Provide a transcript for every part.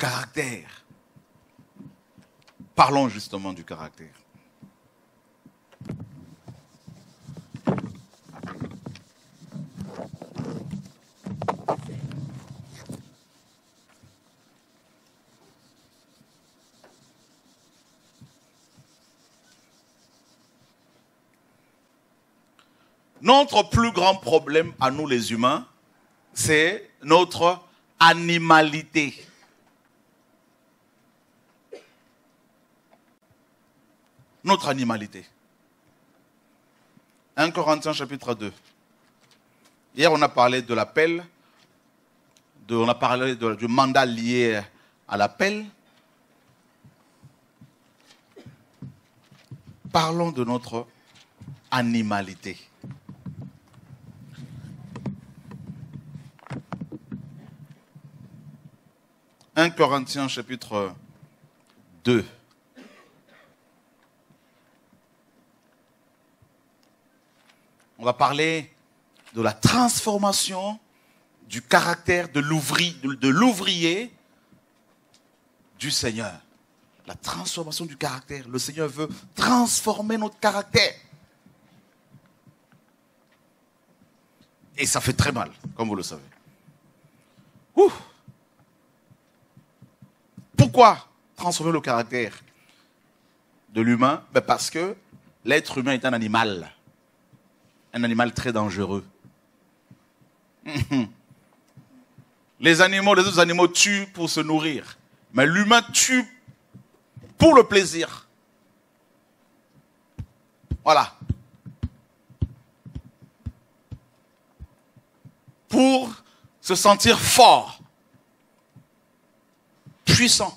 caractère. Parlons justement du caractère. Notre plus grand problème à nous les humains, c'est notre animalité. Notre animalité. 1 Corinthiens chapitre 2. Hier, on a parlé de l'appel, on a parlé du mandat lié à l'appel. Parlons de notre animalité. 1 Corinthiens chapitre 2. On va parler de la transformation du caractère de l'ouvrier du Seigneur. La transformation du caractère. Le Seigneur veut transformer notre caractère. Et ça fait très mal, comme vous le savez. Ouh. Pourquoi transformer le caractère de l'humain? Parce que l'être humain est un animal très dangereux. Les autres animaux tuent pour se nourrir. Mais l'humain tue pour le plaisir. Voilà. Pour se sentir fort. Puissant.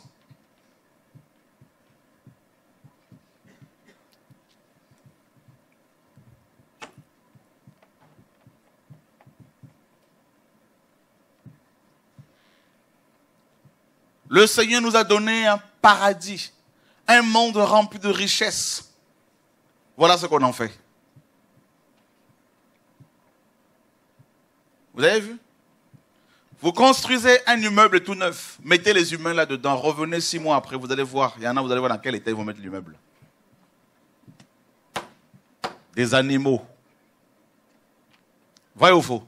Le Seigneur nous a donné un paradis, un monde rempli de richesses. Voilà ce qu'on en fait. Vous avez vu? Vous construisez un immeuble tout neuf, mettez les humains là-dedans, revenez 6 mois après, vous allez voir. Il y en a, vous allez voir dans quel état ils vont mettre l'immeuble. Des animaux. Vrai ou faux?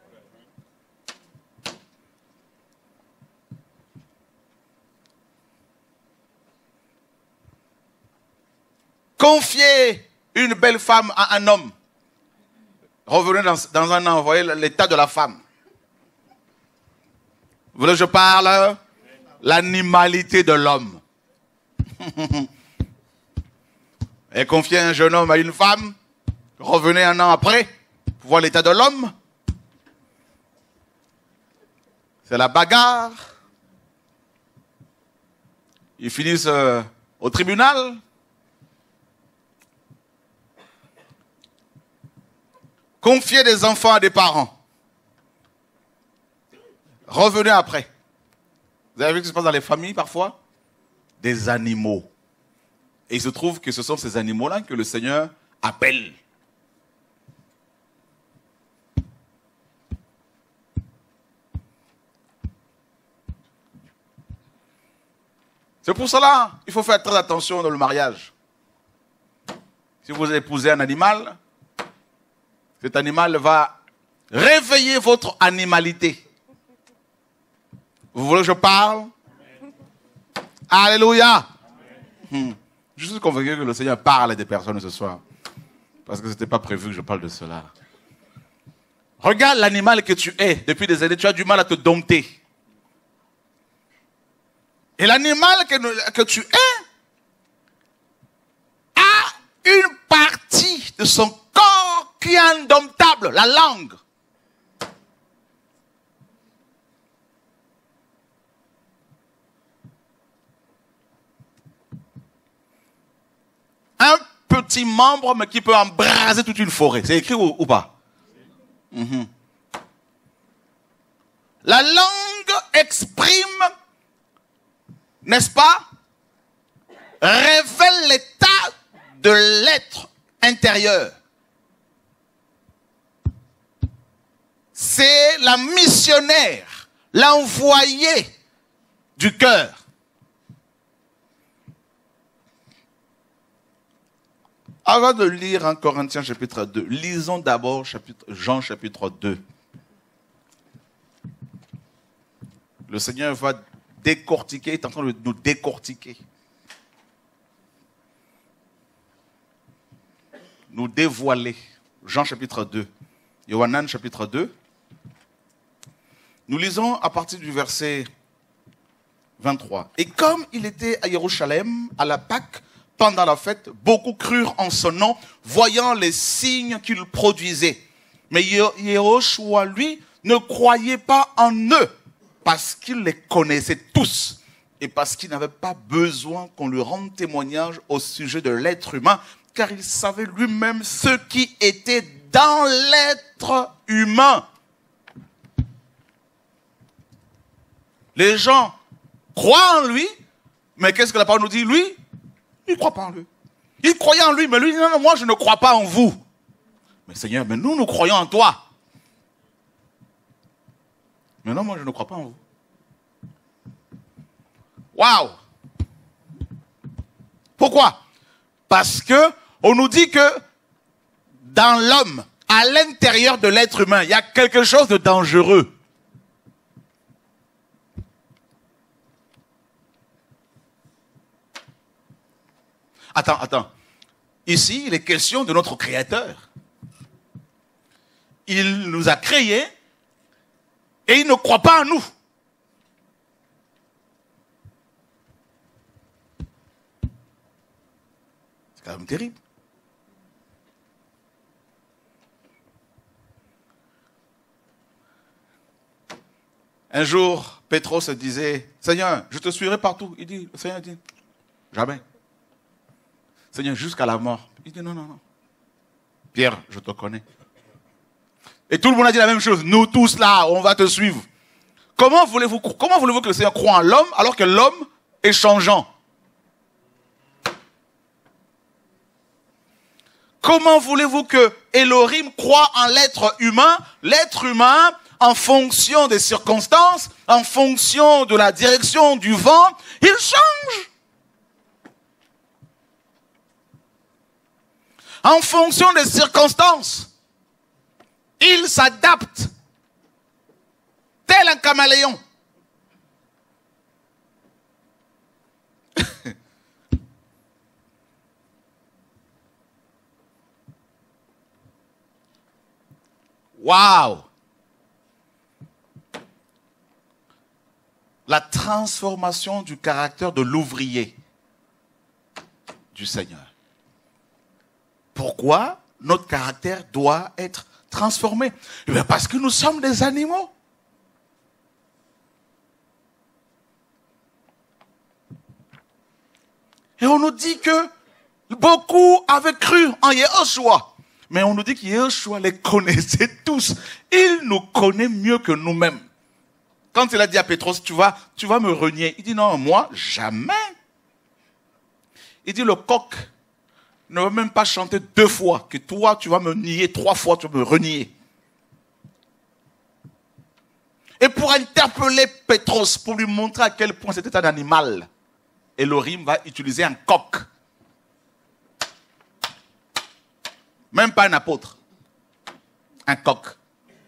Confiez une belle femme à un homme. Revenez dans un an, vous voyez l'état de la femme. Vous voulez que je parle? L'animalité de l'homme. Et confier un jeune homme à une femme, revenez un an après, pour voir l'état de l'homme. C'est la bagarre. Ils finissent au tribunal. Confier des enfants à des parents. Revenez après. Vous avez vu ce qui se passe dans les familles parfois? Des animaux. Et il se trouve que ce sont ces animaux-là que le Seigneur appelle. C'est pour cela qu'il faut faire très attention dans le mariage. Si vous épousez un animal, cet animal va réveiller votre animalité. Vous voulez que je parle? Amen. Alléluia. Je suis convaincu que le Seigneur parle à des personnes ce soir. Parce que ce n'était pas prévu que je parle de cela. Regarde l'animal que tu es. Depuis des années, tu as du mal à te dompter. Et l'animal que tu es a une partie de son corps qui est indomptable, la langue. Un petit membre, mais qui peut embraser toute une forêt. C'est écrit ou pas? La langue exprime, n'est-ce pas, révèle l'état de l'être intérieur. C'est la missionnaire, l'envoyée du cœur. Avant de lire 1 Corinthiens chapitre 2, lisons d'abord Jean chapitre 2. Le Seigneur va décortiquer, il est en train de nous décortiquer. Nous dévoiler. Jean chapitre 2. Yohanan chapitre 2. Nous lisons à partir du verset 23. Et comme il était à Jérusalem, à la Pâque, pendant la fête, beaucoup crurent en son nom, voyant les signes qu'il produisait. Mais Yeshua, lui, ne croyait pas en eux, parce qu'il les connaissait tous, et parce qu'il n'avait pas besoin qu'on lui rende témoignage au sujet de l'être humain, car il savait lui-même ce qui était dans l'être humain. Les gens croient en lui, mais qu'est-ce que la parole nous dit? Lui, il ne croit pas en lui. Il croyait en lui, mais lui dit non, moi je ne crois pas en vous. Mais Seigneur, mais nous croyons en toi. Mais non, moi je ne crois pas en vous. Waouh! Pourquoi? Parce que on nous dit que dans l'homme, à l'intérieur de l'être humain, il y a quelque chose de dangereux. Attends. Ici, il est question de notre Créateur. Il nous a créés et il ne croit pas en nous. C'est quand même terrible. Un jour, Pétros se disait, Seigneur, je te suivrai partout. Le Seigneur dit, jamais. Seigneur, jusqu'à la mort. Il dit non. Pierre, je te connais. Et tout le monde a dit la même chose. Nous tous là, on va te suivre. Comment voulez-vous que le Seigneur croie en l'homme alors que l'homme est changeant? Comment voulez-vous que Elohim croie en l'être humain, en fonction des circonstances, en fonction de la direction du vent, il change. En fonction des circonstances, il s'adapte, tel un caméléon. Waouh! La transformation du caractère de l'ouvrier du Seigneur. Pourquoi notre caractère doit être transformé? Eh bien parce que nous sommes des animaux. Et on nous dit que beaucoup avaient cru en Yeshua. Mais on nous dit que Yeshua les connaissait tous. Il nous connaît mieux que nous-mêmes. Quand il a dit à Pétros, tu vas me renier. Il dit non, moi, jamais. Il dit le coq ne va même pas chanter 2 fois, que toi, tu vas me nier 3 fois, tu vas me renier. Et pour interpeller Pétros, pour lui montrer à quel point c'était un animal, Elohim va utiliser un coq. Même pas un apôtre. Un coq.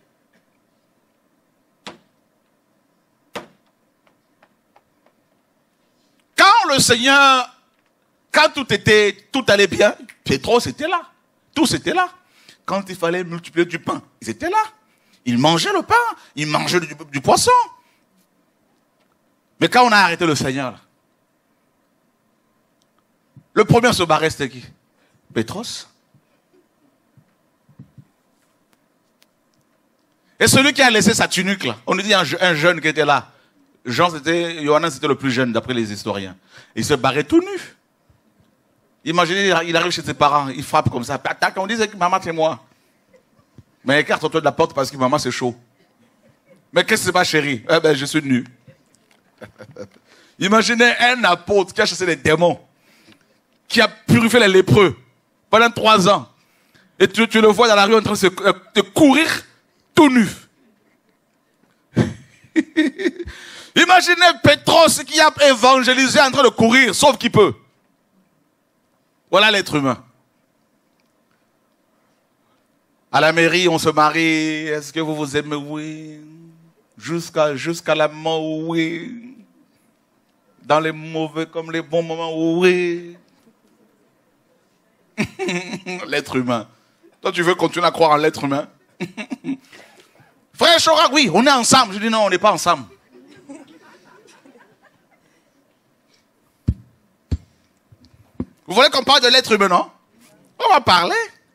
Quand le Seigneur... Quand tout allait bien, Pétros était là. Tous étaient là. Quand il fallait multiplier du pain, ils étaient là. Ils mangeaient le pain, ils mangeaient du poisson. Mais quand on a arrêté le Seigneur, le premier à se barrer, c'était qui? Pétros. Et celui qui a laissé sa tunique, là, on nous dit un jeune qui était là. Yohanan, c'était le plus jeune, d'après les historiens. Il se barrait tout nu. Imaginez, il arrive chez ses parents, il frappe comme ça. Tac, on dit que maman, c'est moi. Mais écarte-toi de la porte parce que maman, c'est chaud. Mais qu'est-ce que c'est pas, chérie? Eh ben, je suis nu. Imaginez un apôtre qui a chassé les démons, qui a purifié les lépreux pendant 3 ans. Et tu le vois dans la rue en train de courir tout nu. Imaginez Pétros qui a évangélisé en train de courir, sauf qu'il peut. Voilà l'être humain. À la mairie, on se marie. Est-ce que vous vous aimez? Oui. Jusqu'à la mort, oui. Dans les mauvais comme les bons moments, oui. L'être humain. Toi, tu veux continuer à croire en l'être humain? Frère Chorak, oui, on est ensemble. Je dis non, on n'est pas ensemble. Vous voulez qu'on parle de l'être humain, non? On va parler.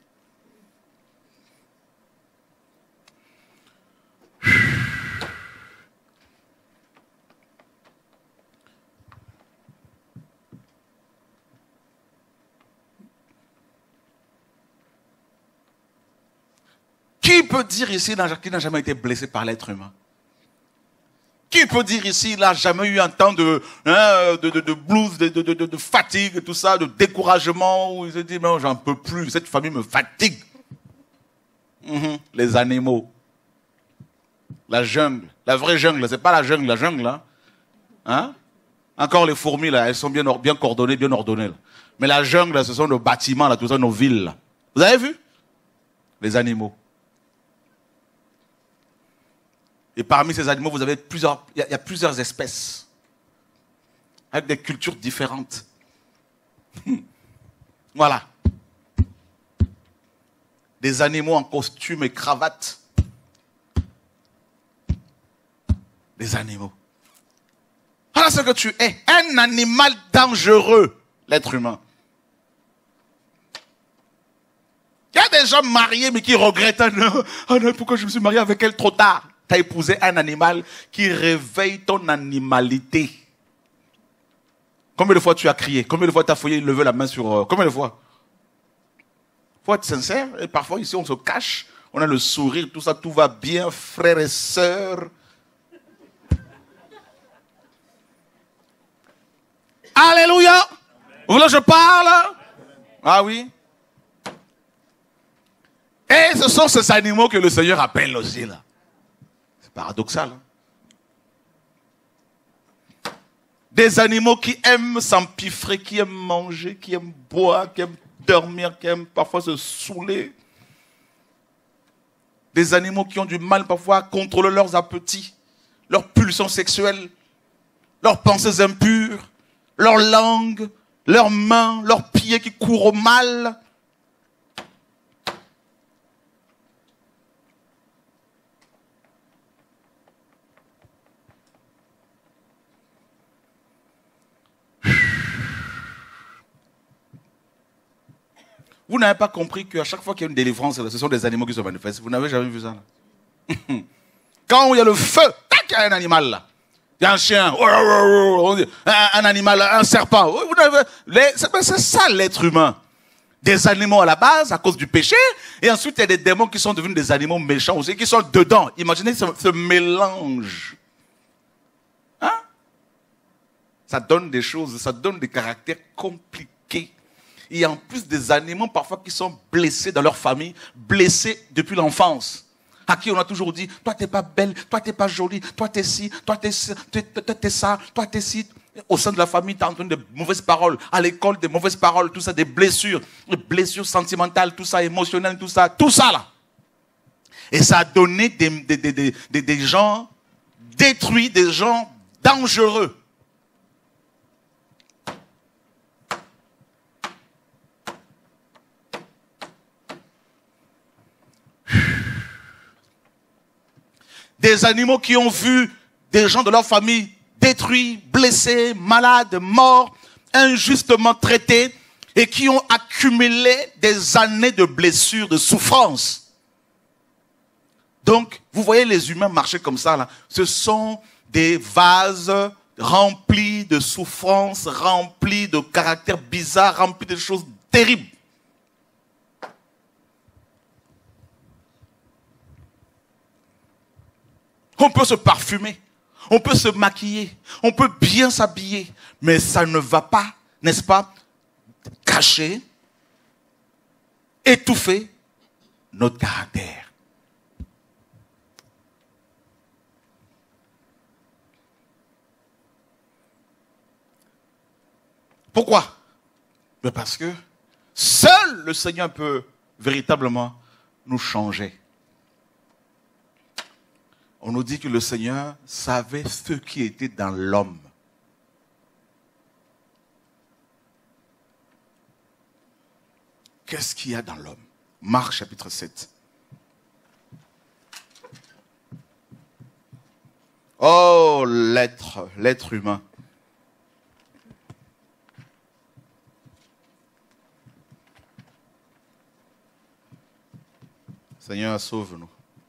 Qui peut dire ici qu'il n'a jamais été blessé par l'être humain? Qui peut dire ici qu'il n'a jamais eu un temps de blues, de fatigue, tout ça, de découragement, où il se dit, non, j'en peux plus, cette famille me fatigue. Les animaux. La jungle. La vraie jungle, c'est pas la jungle, là. Hein? Encore les fourmis, là, elles sont bien coordonnées, bien ordonnées. Là. Mais la jungle, là, ce sont nos bâtiments, là, tout ça, nos villes. Là. Vous avez vu? Les animaux. Et parmi ces animaux, vous avez il y a plusieurs espèces. Avec des cultures différentes. Voilà. Des animaux en costume et cravate. Des animaux. Voilà ce que tu es. Un animal dangereux, l'être humain. Il y a des gens mariés mais qui regrettent. Oh non, pourquoi je me suis marié avec elle trop tard? Tu as épousé un animal qui réveille ton animalité. Combien de fois tu as crié? Combien de fois tu as fouillé, levé la main sur... Combien de fois? Il faut être sincère. Et parfois ici on se cache. On a le sourire, tout ça, tout va bien, frères et sœurs. Alléluia. Vous voulez que je parle? Ah oui. Et ce sont ces animaux que le Seigneur appelle aussi là. C'est paradoxal. Hein? Des animaux qui aiment s'empiffrer, qui aiment manger, qui aiment boire, qui aiment dormir, qui aiment parfois se saouler. Des animaux qui ont du mal parfois à contrôler leurs appétits, leurs pulsions sexuelles, leurs pensées impures, leur langue, leurs mains, leurs pieds qui courent au mal. Vous n'avez pas compris qu'à chaque fois qu'il y a une délivrance, ce sont des animaux qui se manifestent. Vous n'avez jamais vu ça là? Quand il y a le feu, tac, il y a un animal là. Il y a un chien, un animal, un serpent. C'est ça l'être humain. Des animaux à la base à cause du péché. Et ensuite, il y a des démons qui sont devenus des animaux méchants aussi, qui sont dedans. Imaginez ce mélange. Hein? Ça donne des choses, ça donne des caractères compliqués. Il y a en plus des animaux parfois qui sont blessés dans leur famille, blessés depuis l'enfance. À qui on a toujours dit, toi t'es pas belle, toi t'es pas jolie, toi t'es ci, toi t'es ça, toi t'es ci. Au sein de la famille, tu as entendu de mauvaises paroles. À l'école, des mauvaises paroles, tout ça, des blessures sentimentales, tout ça, émotionnelles, tout ça là. Et ça a donné des gens détruits, des gens dangereux. Des animaux qui ont vu des gens de leur famille détruits, blessés, malades, morts, injustement traités et qui ont accumulé des années de blessures, de souffrances. Donc, vous voyez les humains marcher comme ça, là. Ce sont des vases remplis de souffrances, remplis de caractères bizarres, remplis de choses terribles. On peut se parfumer, on peut se maquiller, on peut bien s'habiller, mais ça ne va pas, n'est-ce pas, cacher, étouffer notre caractère. Pourquoi? Mais parce que seul le Seigneur peut véritablement nous changer. On nous dit que le Seigneur savait ce qui était dans l'homme. Qu'est-ce qu'il y a dans l'homme? Marc chapitre 7. Oh, l'être humain. Seigneur, sauve-nous.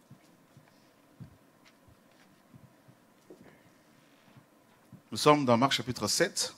Nous sommes dans Marc chapitre 7.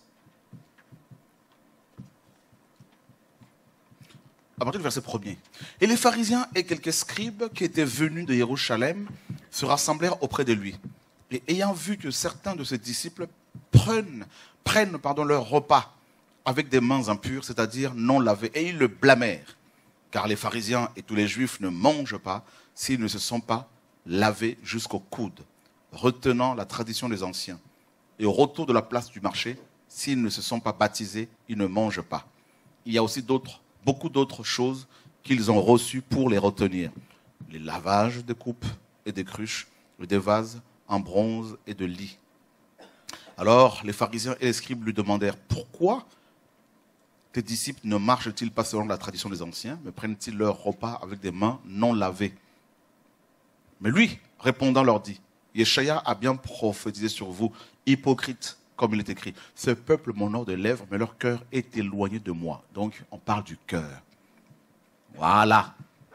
À partir du verset 1er. Et les pharisiens et quelques scribes qui étaient venus de Jérusalem se rassemblèrent auprès de lui. Et ayant vu que certains de ses disciples prennent leur repas avec des mains impures, c'est-à-dire non lavées, et ils le blâmèrent. Car les pharisiens et tous les juifs ne mangent pas s'ils ne se sont pas lavés jusqu'au coude, retenant la tradition des anciens. Et au retour de la place du marché, s'ils ne se sont pas baptisés, ils ne mangent pas. Il y a aussi beaucoup d'autres choses qu'ils ont reçues pour les retenir. Les lavages de coupes et de cruches, et des vases en bronze et de lit. Alors les pharisiens et les scribes lui demandèrent: pourquoi tes disciples ne marchent-ils pas selon la tradition des anciens, mais prennent-ils leur repas avec des mains non lavées? Mais lui, répondant, leur dit: Yeshaya a bien prophétisé sur vous, hypocrites, comme il est écrit. Ce peuple m'honore de lèvres, mais leur cœur est éloigné de moi. Donc, on parle du cœur. Voilà.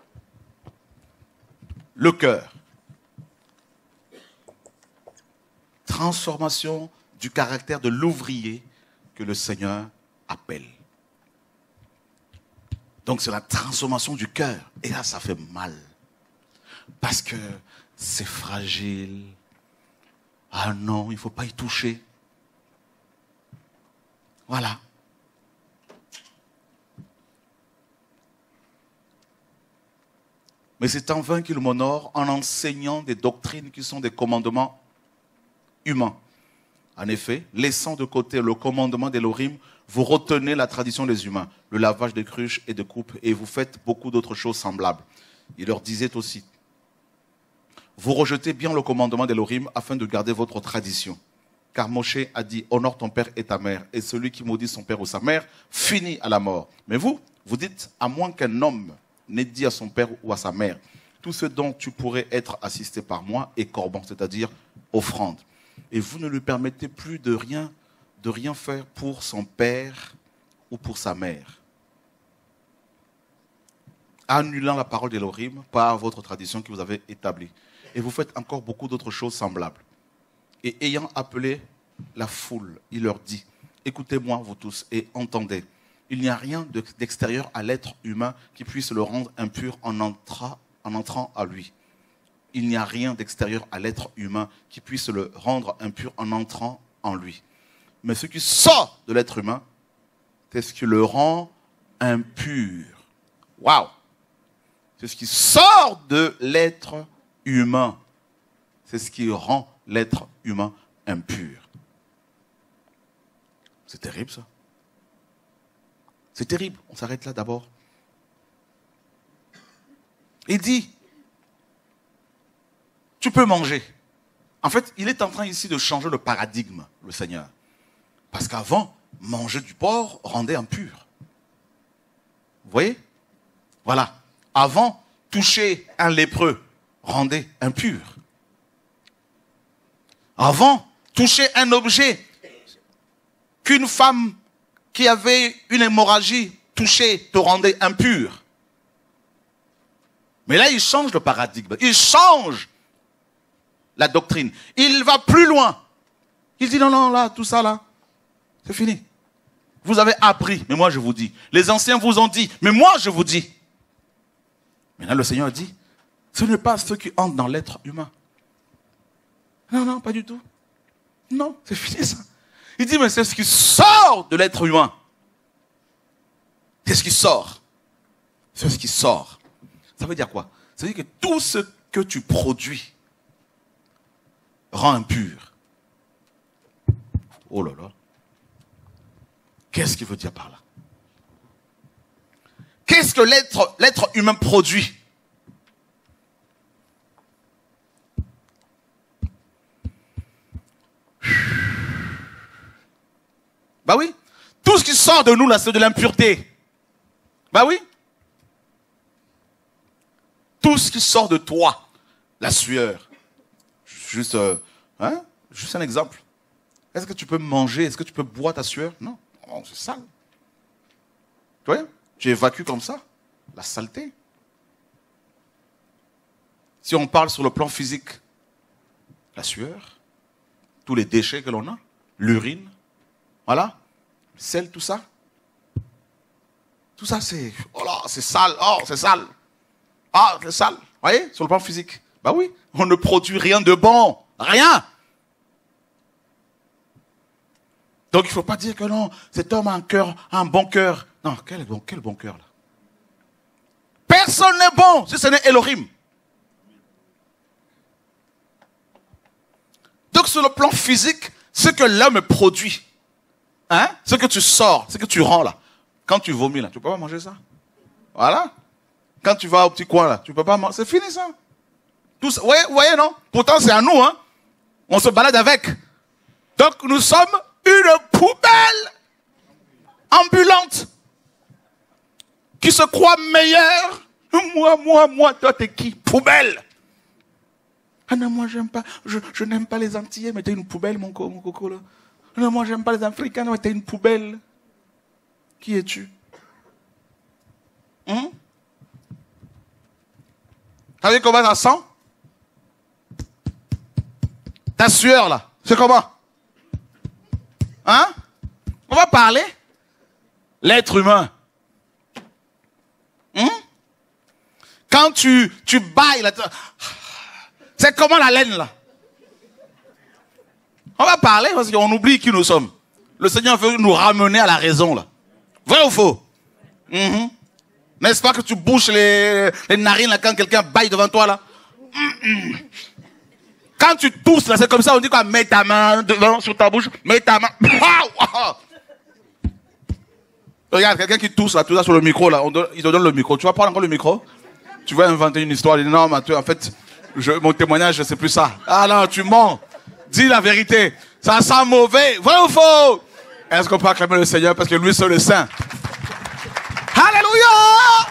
Le cœur. Transformation du caractère de l'ouvrier que le Seigneur appelle. Donc, c'est la transformation du cœur. Et là, ça fait mal. Parce que c'est fragile. Ah non, il ne faut pas y toucher. Voilà. Mais c'est en vain qu'il m'honore en enseignant des doctrines qui sont des commandements humains. En effet, laissant de côté le commandement d'Élohim, vous retenez la tradition des humains, le lavage des cruches et de coupes, et vous faites beaucoup d'autres choses semblables. Il leur disait aussi: vous rejetez bien le commandement d'Élohim afin de garder votre tradition. Car Moshe a dit: honore ton père et ta mère, et celui qui maudit son père ou sa mère finit à la mort. Mais vous dites: à moins qu'un homme n'ait dit à son père ou à sa mère, tout ce dont tu pourrais être assisté par moi est corban, c'est-à-dire offrande. Et vous ne lui permettez plus de rien faire pour son père ou pour sa mère, annulant la parole d'Élohim par votre tradition que vous avez établie. Et vous faites encore beaucoup d'autres choses semblables. Et ayant appelé la foule, il leur dit: écoutez-moi vous tous et entendez. Il n'y a rien d'extérieur à l'être humain qui puisse le rendre impur en entrant à lui. Il n'y a rien d'extérieur à l'être humain qui puisse le rendre impur en entrant en lui. Mais ce qui sort de l'être humain, c'est ce qui le rend impur. Waouh! C'est ce qui sort de l'être humain. C'est ce qui rend l'être humain impur. C'est terrible ça. C'est terrible. On s'arrête là d'abord. Il dit: tu peux manger. En fait, il est en train ici de changer le paradigme, le Seigneur. Parce qu'avant, manger du porc rendait impur. Vous voyez? Voilà. Avant, toucher un lépreux rendait impur. Avant, toucher un objet qu'une femme qui avait une hémorragie touchait te rendait impur. Mais là, il change le paradigme. Il change la doctrine. Il va plus loin. Il dit: non, non, là, tout ça, là, c'est fini. Vous avez appris, mais moi je vous dis. Les anciens vous ont dit, mais moi je vous dis. Maintenant, le Seigneur dit: ce n'est pas ceux qui entrent dans l'être humain. Non, non, pas du tout. Non, c'est fini ça. Il dit: mais c'est ce qui sort de l'être humain. C'est ce qui sort. C'est ce qui sort. Ça veut dire quoi? Ça veut dire que tout ce que tu produis rend impur. Oh là là. Qu'est-ce qu'il veut dire par là? Qu'est-ce que l'être humain produit? Bah oui. Tout ce qui sort de nous, là, c'est de l'impureté. Bah oui. Tout ce qui sort de toi, la sueur. Juste un exemple. Est-ce que tu peux manger? Est-ce que tu peux boire ta sueur? Non. Oh, c'est sale. Tu vois? Tu évacues comme ça la saleté. Si on parle sur le plan physique, la sueur, tous les déchets que l'on a, l'urine, voilà, le sel, tout ça. Tout ça, c'est, oh là, c'est sale, oh, c'est sale. Ah, c'est sale. Vous voyez, sur le plan physique. Bah oui, on ne produit rien de bon. Rien. Donc il ne faut pas dire que non, cet homme a un bon cœur. Non, quel bon cœur là. Personne n'est bon si ce n'est Elohim. Donc sur le plan physique, ce que l'homme produit, hein, ce que tu sors, ce que tu rends là, quand tu vomis là, tu ne peux pas manger ça. Voilà. Quand tu vas au petit coin là, tu ne peux pas manger. C'est fini ça. Tout ça. Vous voyez non? Pourtant c'est à nous, hein. On se balade avec. Donc nous sommes une poubelle ambulante qui se croit meilleure. Moi, toi t'es qui? Poubelle. Ah non, moi j'aime pas, je n'aime pas les Antillais, mais t'es une poubelle mon coco là. Non, moi j'aime pas les Africains, mais t'es une poubelle. Qui es-tu? Vous savez comment ça sent? Ta sueur là, c'est comment? Hein? On va parler. L'être humain. Quand tu bailles là, c'est comment la laine là? On va parler parce qu'on oublie qui nous sommes. Le Seigneur veut nous ramener à la raison là. Vrai ou faux? N'est-ce pas que tu bouches les narines là quand quelqu'un baille devant toi là? Quand tu tousses là, c'est comme ça, on dit quoi? Mets ta main devant sur ta bouche, mets ta main. Regarde, quelqu'un qui tousse là, tout ça sur le micro là, il te donne le micro. Tu vas prendre encore le micro? Tu vas inventer une histoire. Il dit non, Mathieu, en fait, mon témoignage, c'est plus ça. Ah non, tu mens. Dis la vérité. Ça sent mauvais. Vrai ou faux? Est-ce qu'on peut acclamer le Seigneur parce que lui seul est saint? Alléluia!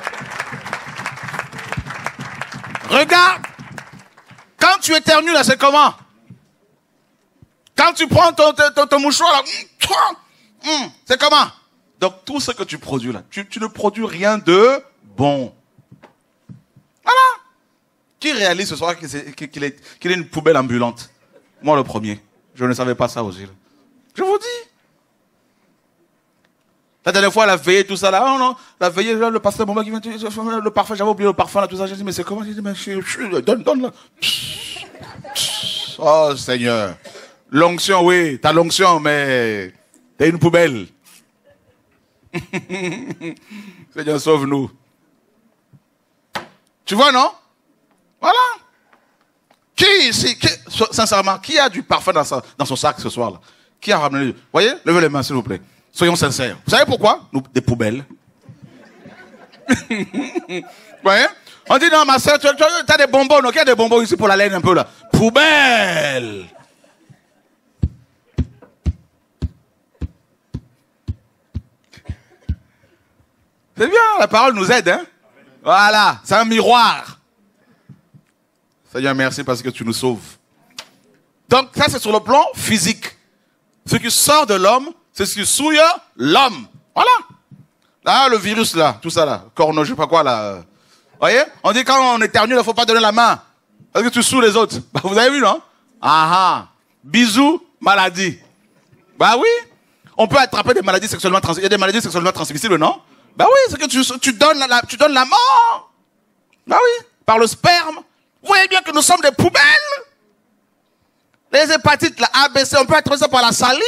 Regarde. Quand tu éternues là, c'est comment? Quand tu prends ton mouchoir là, c'est comment? Donc tout ce que tu produis là, tu ne produis rien de bon. Voilà. Qui réalise ce soir qu'il est une poubelle ambulante? Moi le premier. Je ne savais pas ça aussi. Je vous dis. La dernière fois, la veillée, tout ça là, oh non, la veillée, là, le pasteur, qui vient, le parfum, j'avais oublié le parfum là, tout ça. J'ai dit, mais c'est comment? J'ai dit, mais donne là. Oh Seigneur. L'onction, oui, t'as l'onction, mais t'es une poubelle. Seigneur, sauve-nous. Tu vois, non? Voilà. Qui ici, sincèrement, qui a du parfum dans son sac ce soir-là? Qui a ramené? Voyez? Levez les mains, s'il vous plaît. Soyons sincères. Vous savez pourquoi? Nous, des poubelles. Vous voyez? On dit, non, ma soeur, tu as des bonbons. Donc, il y a des bonbons ici pour la laine un peu là. Poubelle! C'est bien, la parole nous aide, hein? Voilà, c'est un miroir. Seigneur, merci parce que tu nous sauves. Donc, ça, c'est sur le plan physique. Ce qui sort de l'homme, c'est ce qui souille l'homme. Voilà. Là, le virus, là, tout ça, là, corno, je sais pas quoi, là. Vous voyez? On dit quand on éternue, il ne faut pas donner la main. Parce que tu saoules les autres. Bah, vous avez vu, non? Ah ah. Bisous, maladie. Bah oui. On peut attraper des maladies sexuellement transmissibles. Il y a des maladies sexuellement transmissibles, non? Bah oui, c'est que tu donnes la mort. Bah oui, par le sperme. Vous voyez bien que nous sommes des poubelles. Les hépatites, la ABC, on peut attraper ça par la salive.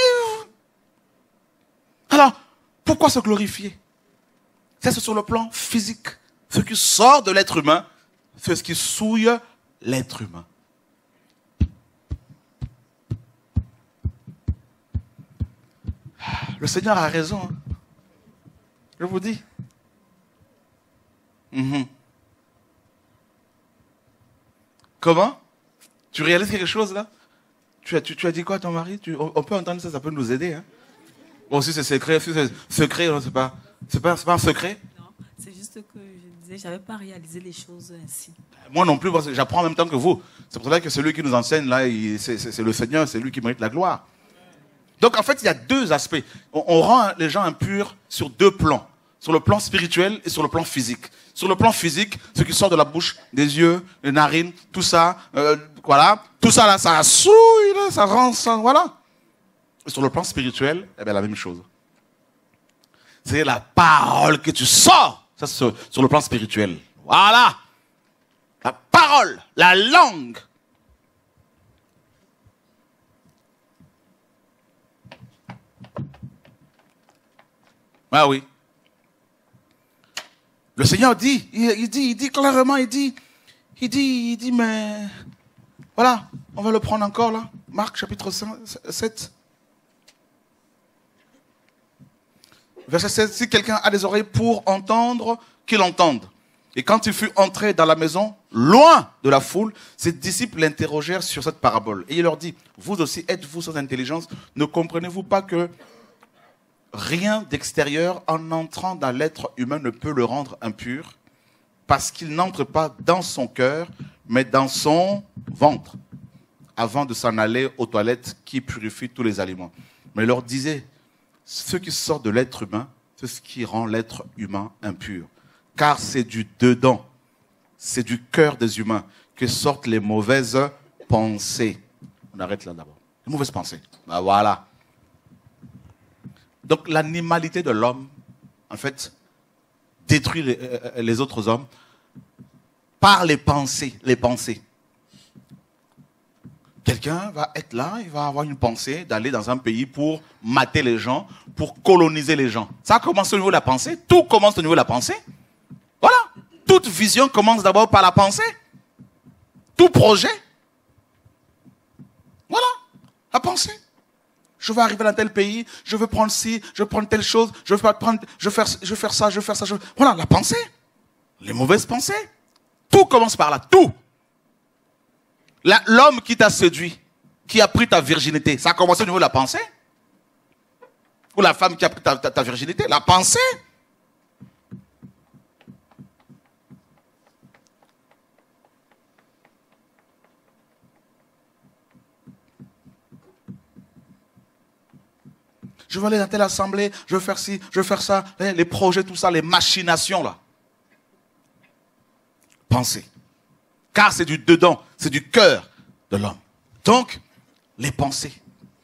Alors, pourquoi se glorifier? Ça, c'est sur le plan physique. Ce qui sort de l'être humain, c'est ce qui souille l'être humain. Le Seigneur a raison. Hein. je vous dis. Mhm. Comment? Tu réalises quelque chose là? Tu as dit quoi à ton mari? On peut entendre ça, ça peut nous aider. Hein? Bon, si c'est secret, c'est pas un secret. Non, c'est juste que je disais, j'avais pas réalisé les choses ainsi. Moi non plus, parce que j'apprends en même temps que vous. C'est pour cela que celui qui nous enseigne là, c'est le Seigneur, c'est lui qui mérite la gloire. Donc en fait, il y a deux aspects. On rend les gens impurs sur deux plans. Sur le plan spirituel et sur le plan physique. Sur le plan physique, ce qui sort de la bouche, des yeux, des narines, tout ça, voilà. Tout ça là, ça souille, là, ça rend ça, voilà. Et sur le plan spirituel, eh bien la même chose. C'est la parole que tu sors. Ça, c'est sur le plan spirituel. Voilà. La parole, la langue. Ah oui. Le Seigneur dit, il dit clairement, il dit, mais voilà, on va le prendre encore là. Marc chapitre 7. Verset 16, si quelqu'un a des oreilles pour entendre, qu'il entende. Et quand il fut entré dans la maison, loin de la foule, ses disciples l'interrogèrent sur cette parabole. Et il leur dit, vous aussi êtes-vous sans intelligence? Ne comprenez-vous pas que rien d'extérieur en entrant dans l'être humain ne peut le rendre impur, parce qu'il n'entre pas dans son cœur, mais dans son ventre, avant de s'en aller aux toilettes qui purifient tous les aliments. Mais il leur disait, ce qui sort de l'être humain, c'est ce qui rend l'être humain impur. Car c'est du dedans, c'est du cœur des humains que sortent les mauvaises pensées. On arrête là d'abord. Les mauvaises pensées. Ben voilà. Donc l'animalité de l'homme, en fait, détruit les autres hommes par les pensées. Quelqu'un va être là, il va avoir une pensée d'aller dans un pays pour mater les gens, pour coloniser les gens. Ça commence au niveau de la pensée. Tout commence au niveau de la pensée. Voilà. Toute vision commence d'abord par la pensée. Tout projet. Voilà. La pensée. Je vais arriver dans tel pays, je veux prendre ci, je veux prendre telle chose, je veux faire ça. Voilà, la pensée. Les mauvaises pensées. Tout commence par là. Tout. L'homme qui t'a séduit, qui a pris ta virginité, ça a commencé au niveau de la pensée? Ou la femme qui a pris ta virginité? La pensée? Je veux aller dans telle assemblée, je veux faire ci, je veux faire ça, les projets, tout ça, les machinations là. Pensée. Car c'est du dedans, c'est du cœur de l'homme. Donc, les pensées.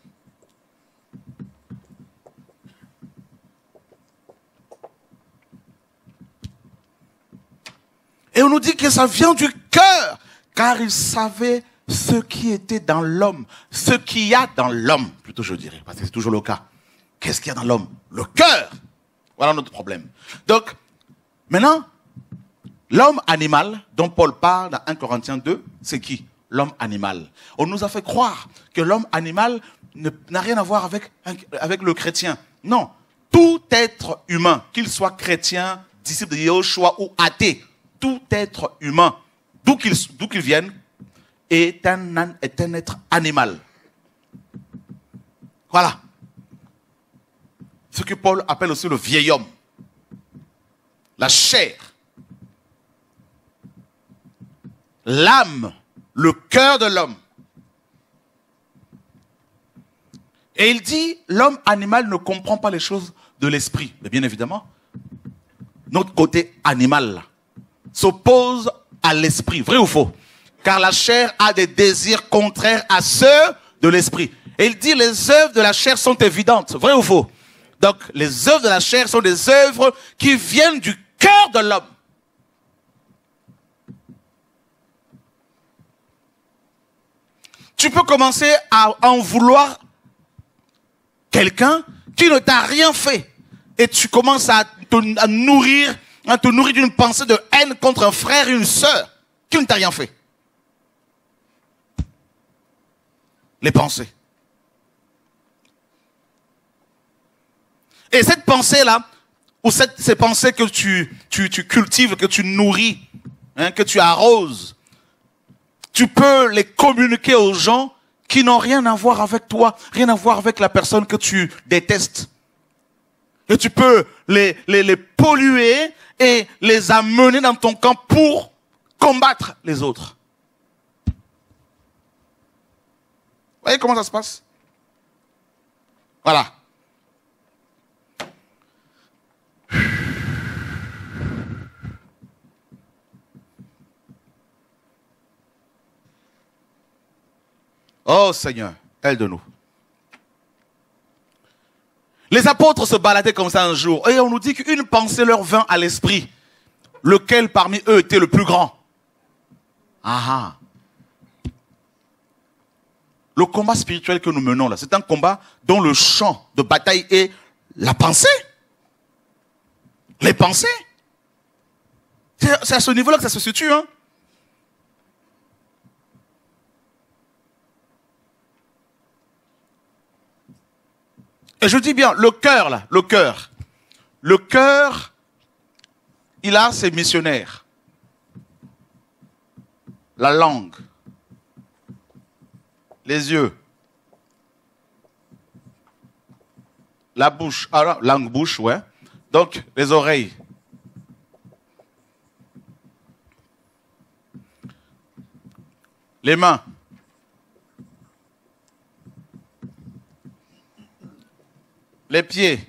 Et on nous dit que ça vient du cœur, car il savait ce qui était dans l'homme, ce qu'il y a dans l'homme, plutôt je dirais, parce que c'est toujours le cas. Qu'est-ce qu'il y a dans l'homme? Le cœur. Voilà notre problème. Donc, maintenant, l'homme animal dont Paul parle dans 1 Corinthiens 2, c'est qui? L'homme animal. On nous a fait croire que l'homme animal n'a rien à voir avec le chrétien. Non. Tout être humain, qu'il soit chrétien, disciple de Yahushua ou athée, tout être humain, d'où qu'il vienne, est un être animal. Voilà. Ce que Paul appelle aussi le vieil homme. La chair. L'âme. Le cœur de l'homme. Et il dit, l'homme animal ne comprend pas les choses de l'esprit. Mais bien évidemment, notre côté animal s'oppose à l'esprit. Vrai ou faux? Car la chair a des désirs contraires à ceux de l'esprit. Et il dit, les œuvres de la chair sont évidentes. Vrai ou faux? Donc, les œuvres de la chair sont des œuvres qui viennent du cœur de l'homme. Tu peux commencer à en vouloir quelqu'un qui ne t'a rien fait. Et tu commences à te nourrir d'une pensée de haine contre un frère et une sœur qui ne t'a rien fait. Les pensées. Et cette pensée-là, ou ces pensées que tu cultives, que tu nourris, hein, que tu arroses, tu peux les communiquer aux gens qui n'ont rien à voir avec toi, rien à voir avec la personne que tu détestes. Et tu peux les polluer et les amener dans ton camp pour combattre les autres. Vous voyez comment ça se passe? Voilà. Oh Seigneur, aide-nous. Les apôtres se baladaient comme ça un jour et on nous dit qu'une pensée leur vint à l'esprit. Lequel parmi eux était le plus grand? Ah ah. Le combat spirituel que nous menons là, c'est un combat dont le champ de bataille est la pensée. Les pensées. C'est à ce niveau-là que ça se situe, hein. Et je dis bien, le cœur là, le cœur. Le cœur, il a ses missionnaires. La langue. Les yeux. La bouche. Ah, langue, bouche, ouais. Donc, les oreilles. Les mains. Les pieds.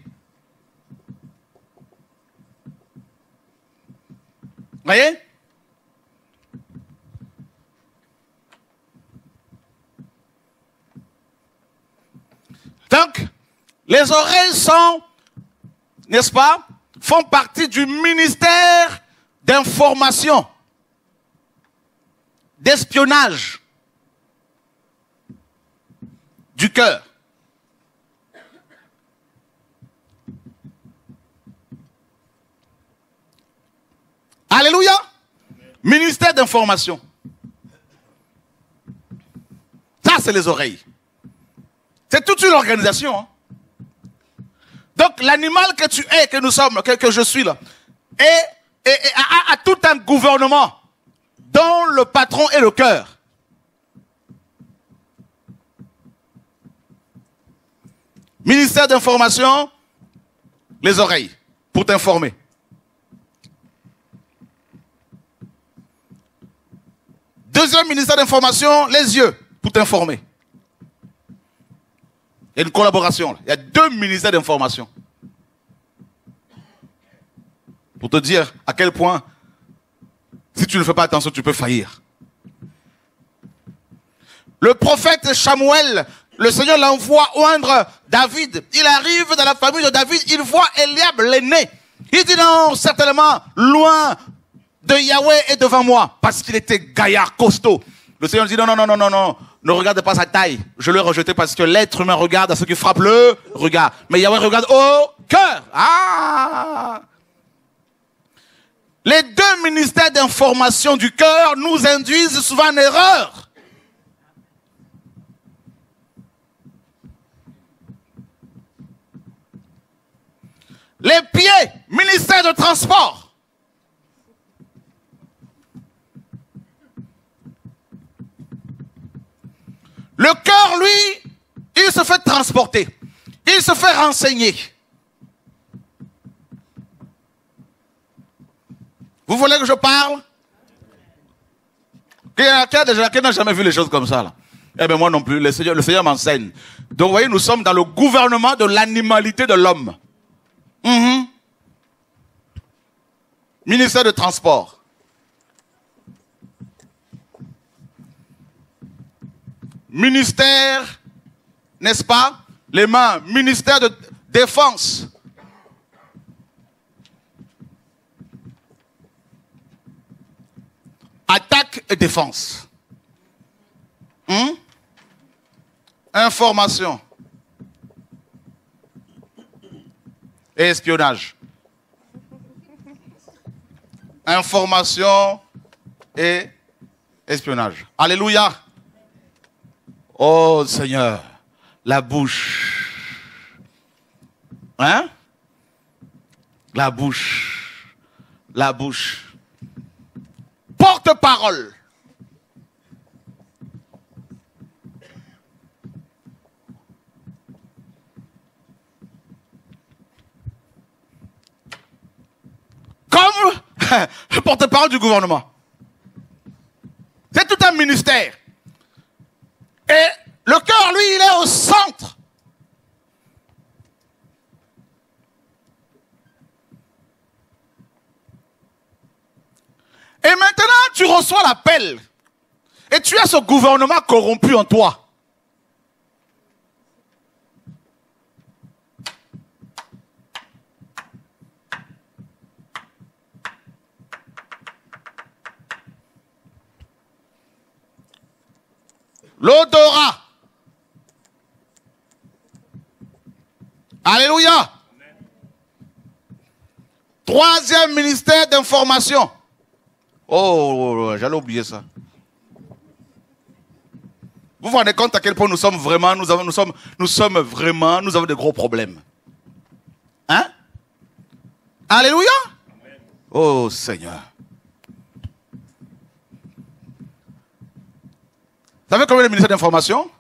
Voyez? Donc, les oreilles sont, n'est-ce pas, font partie du ministère d'information, d'espionnage du cœur. Alléluia. Ministère d'information. Ça, c'est les oreilles. C'est toute une organisation. Hein. Donc, l'animal que tu es, que nous sommes, que je suis là, a tout un gouvernement dont le patron est le cœur. Ministère d'information, les oreilles, pour t'informer. Deuxième ministère d'information, les yeux, pour t'informer. Il y a une collaboration. Il y a deux ministères d'information. Pour te dire à quel point, si tu ne fais pas attention, tu peux faillir. Le prophète Samuel, le Seigneur l'envoie oindre David. Il arrive dans la famille de David, il voit Eliab l'aîné. Il dit non, certainement, loin de Yahweh est devant moi, parce qu'il était gaillard, costaud. Le Seigneur dit non, non, non, non, non, non, ne regarde pas sa taille. Je l'ai rejeté parce que l'être humain regarde à ce qui frappe le regard. Mais Yahweh regarde au cœur. Ah! Les deux ministères d'information du cœur nous induisent souvent en erreur. Les pieds, ministère de transport. Le cœur, lui, il se fait transporter. Il se fait renseigner. Vous voulez que je parle? Qui n'a jamais vu les choses comme ça là? Eh bien moi non plus, le Seigneur m'enseigne. Donc vous voyez, nous sommes dans le gouvernement de l'animalité de l'homme. Ministère de transport. Ministère, n'est-ce pas? Les mains, ministère de défense. Attaque et défense. Information. Et espionnage. Information et espionnage. Alléluia. Oh Seigneur, la bouche. Hein? La bouche. La bouche. Porte-parole. Comme le porte-parole du gouvernement. C'est tout un ministère. Et le cœur, lui, il est au centre. Et maintenant, tu reçois l'appel. Et tu as ce gouvernement corrompu en toi. L'odorat. Alléluia. Troisième ministère d'information. Oh, j'allais oublier ça. Vous vous rendez compte à quel point nous avons des gros problèmes. Hein? Alléluia. Oh Seigneur. Vous savez combien de ministères d'information?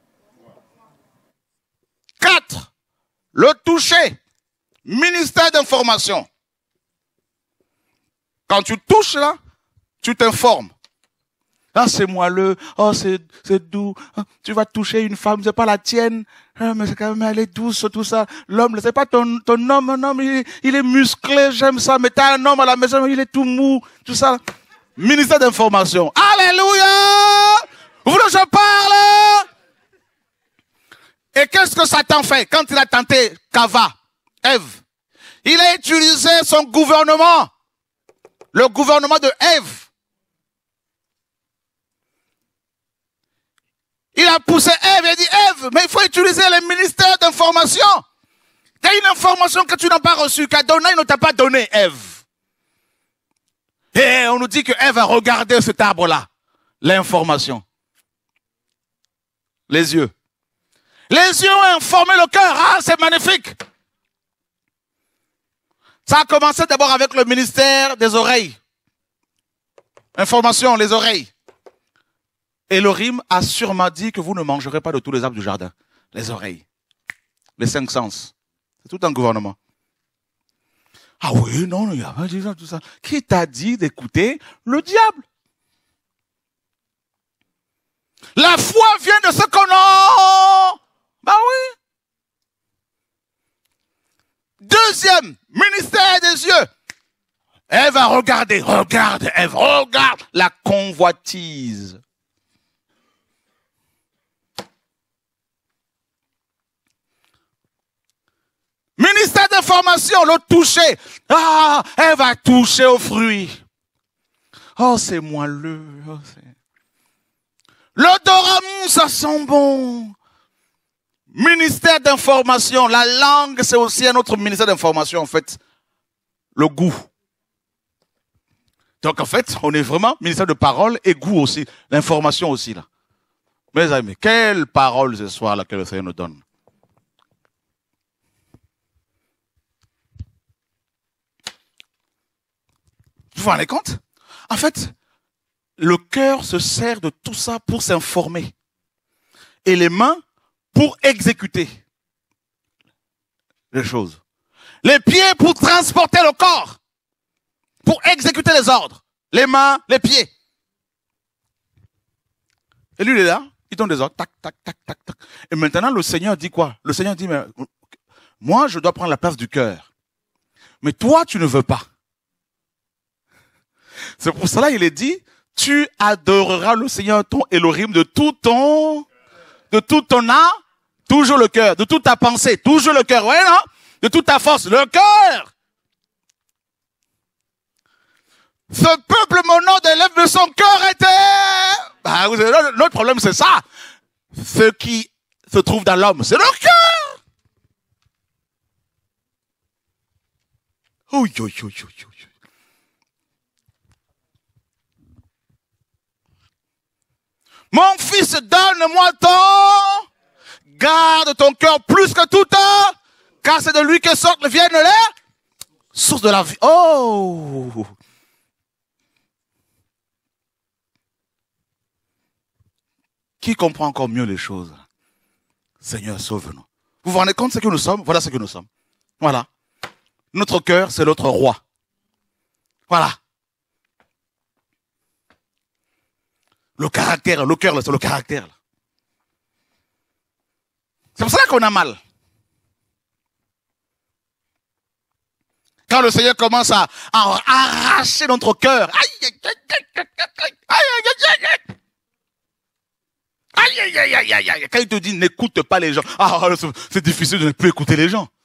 4. Le toucher. Ministère d'information. Quand tu touches là, tu t'informes. Ah, c'est moelleux. Oh, c'est doux. Tu vas toucher une femme, c'est pas la tienne. Ah, mais c'est quand même, elle est douce, tout ça. L'homme, c'est pas ton homme. Un homme, il est musclé, j'aime ça. Mais t'as un homme à la maison, il est tout mou, tout ça. Ministère d'information. Alléluia! Vous voulez que je parle? Et qu'est-ce que Satan fait quand il a tenté Cava, Ève? Il a utilisé son gouvernement. Le gouvernement de Ève. Il a poussé Ève et dit, Ève, mais il faut utiliser les ministères d'information. Il y a une information que tu n'as pas reçue, qu'Adonai ne t'a pas donnée, Ève. Et on nous dit que Ève a regardé cet arbre-là. L'information. Les yeux. Les yeux ont informé le cœur. Ah, c'est magnifique. Ça a commencé d'abord avec le ministère des oreilles. Information, les oreilles. Elohim a sûrement dit que vous ne mangerez pas de tous les arbres du jardin. Les oreilles. Les 5 sens. C'est tout un gouvernement. Ah oui, non, il n'y a pas dit tout ça. Qui t'a dit d'écouter le diable? La foi vient de ce qu'on a. Bah oui. Deuxième, ministère des yeux. Ève a regardé, regarde, Ève, regarde la convoitise. Ministère d'information, le toucher. Ah, Ève a touché au fruit. Oh, c'est moelleux. Oh, l'odorat, ça sent bon. Ministère d'information. La langue, c'est aussi un autre ministère d'information, en fait. Le goût. Donc, en fait, on est vraiment ministère de parole et goût aussi. L'information aussi, là. Mes amis, quelle parole ce soir là que le Seigneur nous donne. Vous vous rendez compte? En fait, le cœur se sert de tout ça pour s'informer. Et les mains pour exécuter les choses. Les pieds pour transporter le corps. Pour exécuter les ordres. Les mains, les pieds. Et lui, il est là, il donne des ordres. Tac, tac, tac, tac, tac. Et maintenant, le Seigneur dit quoi? Le Seigneur dit, mais moi, je dois prendre la place du cœur. Mais toi, tu ne veux pas. C'est pour cela qu'il est dit, tu adoreras le Seigneur ton Elohim de tout ton âme, toujours le cœur, de toute ta pensée, toujours le cœur, ouais, non? De toute ta force, le cœur. Ce peuple, mon nom d'élève de son cœur était... Bah, notre problème, c'est ça. Ce qui se trouve dans l'homme, c'est le cœur. Oui. Mon fils, donne-moi ton... Garde ton cœur plus que tout, car c'est de lui que sortent viennent les Source de la vie. Oh! Qui comprend encore mieux les choses? Seigneur, sauve-nous. Vous vous rendez compte de ce que nous sommes? Voilà ce que nous sommes. Voilà. Notre cœur, c'est notre roi. Voilà. Le caractère, le cœur, c'est le caractère. C'est pour ça qu'on a mal. Quand le Seigneur commence à arracher notre cœur, aïe, aïe, aïe, aïe, aïe, aïe, aïe, quand il te dit n'écoute pas les gens, c'est difficile de ne plus écouter les gens.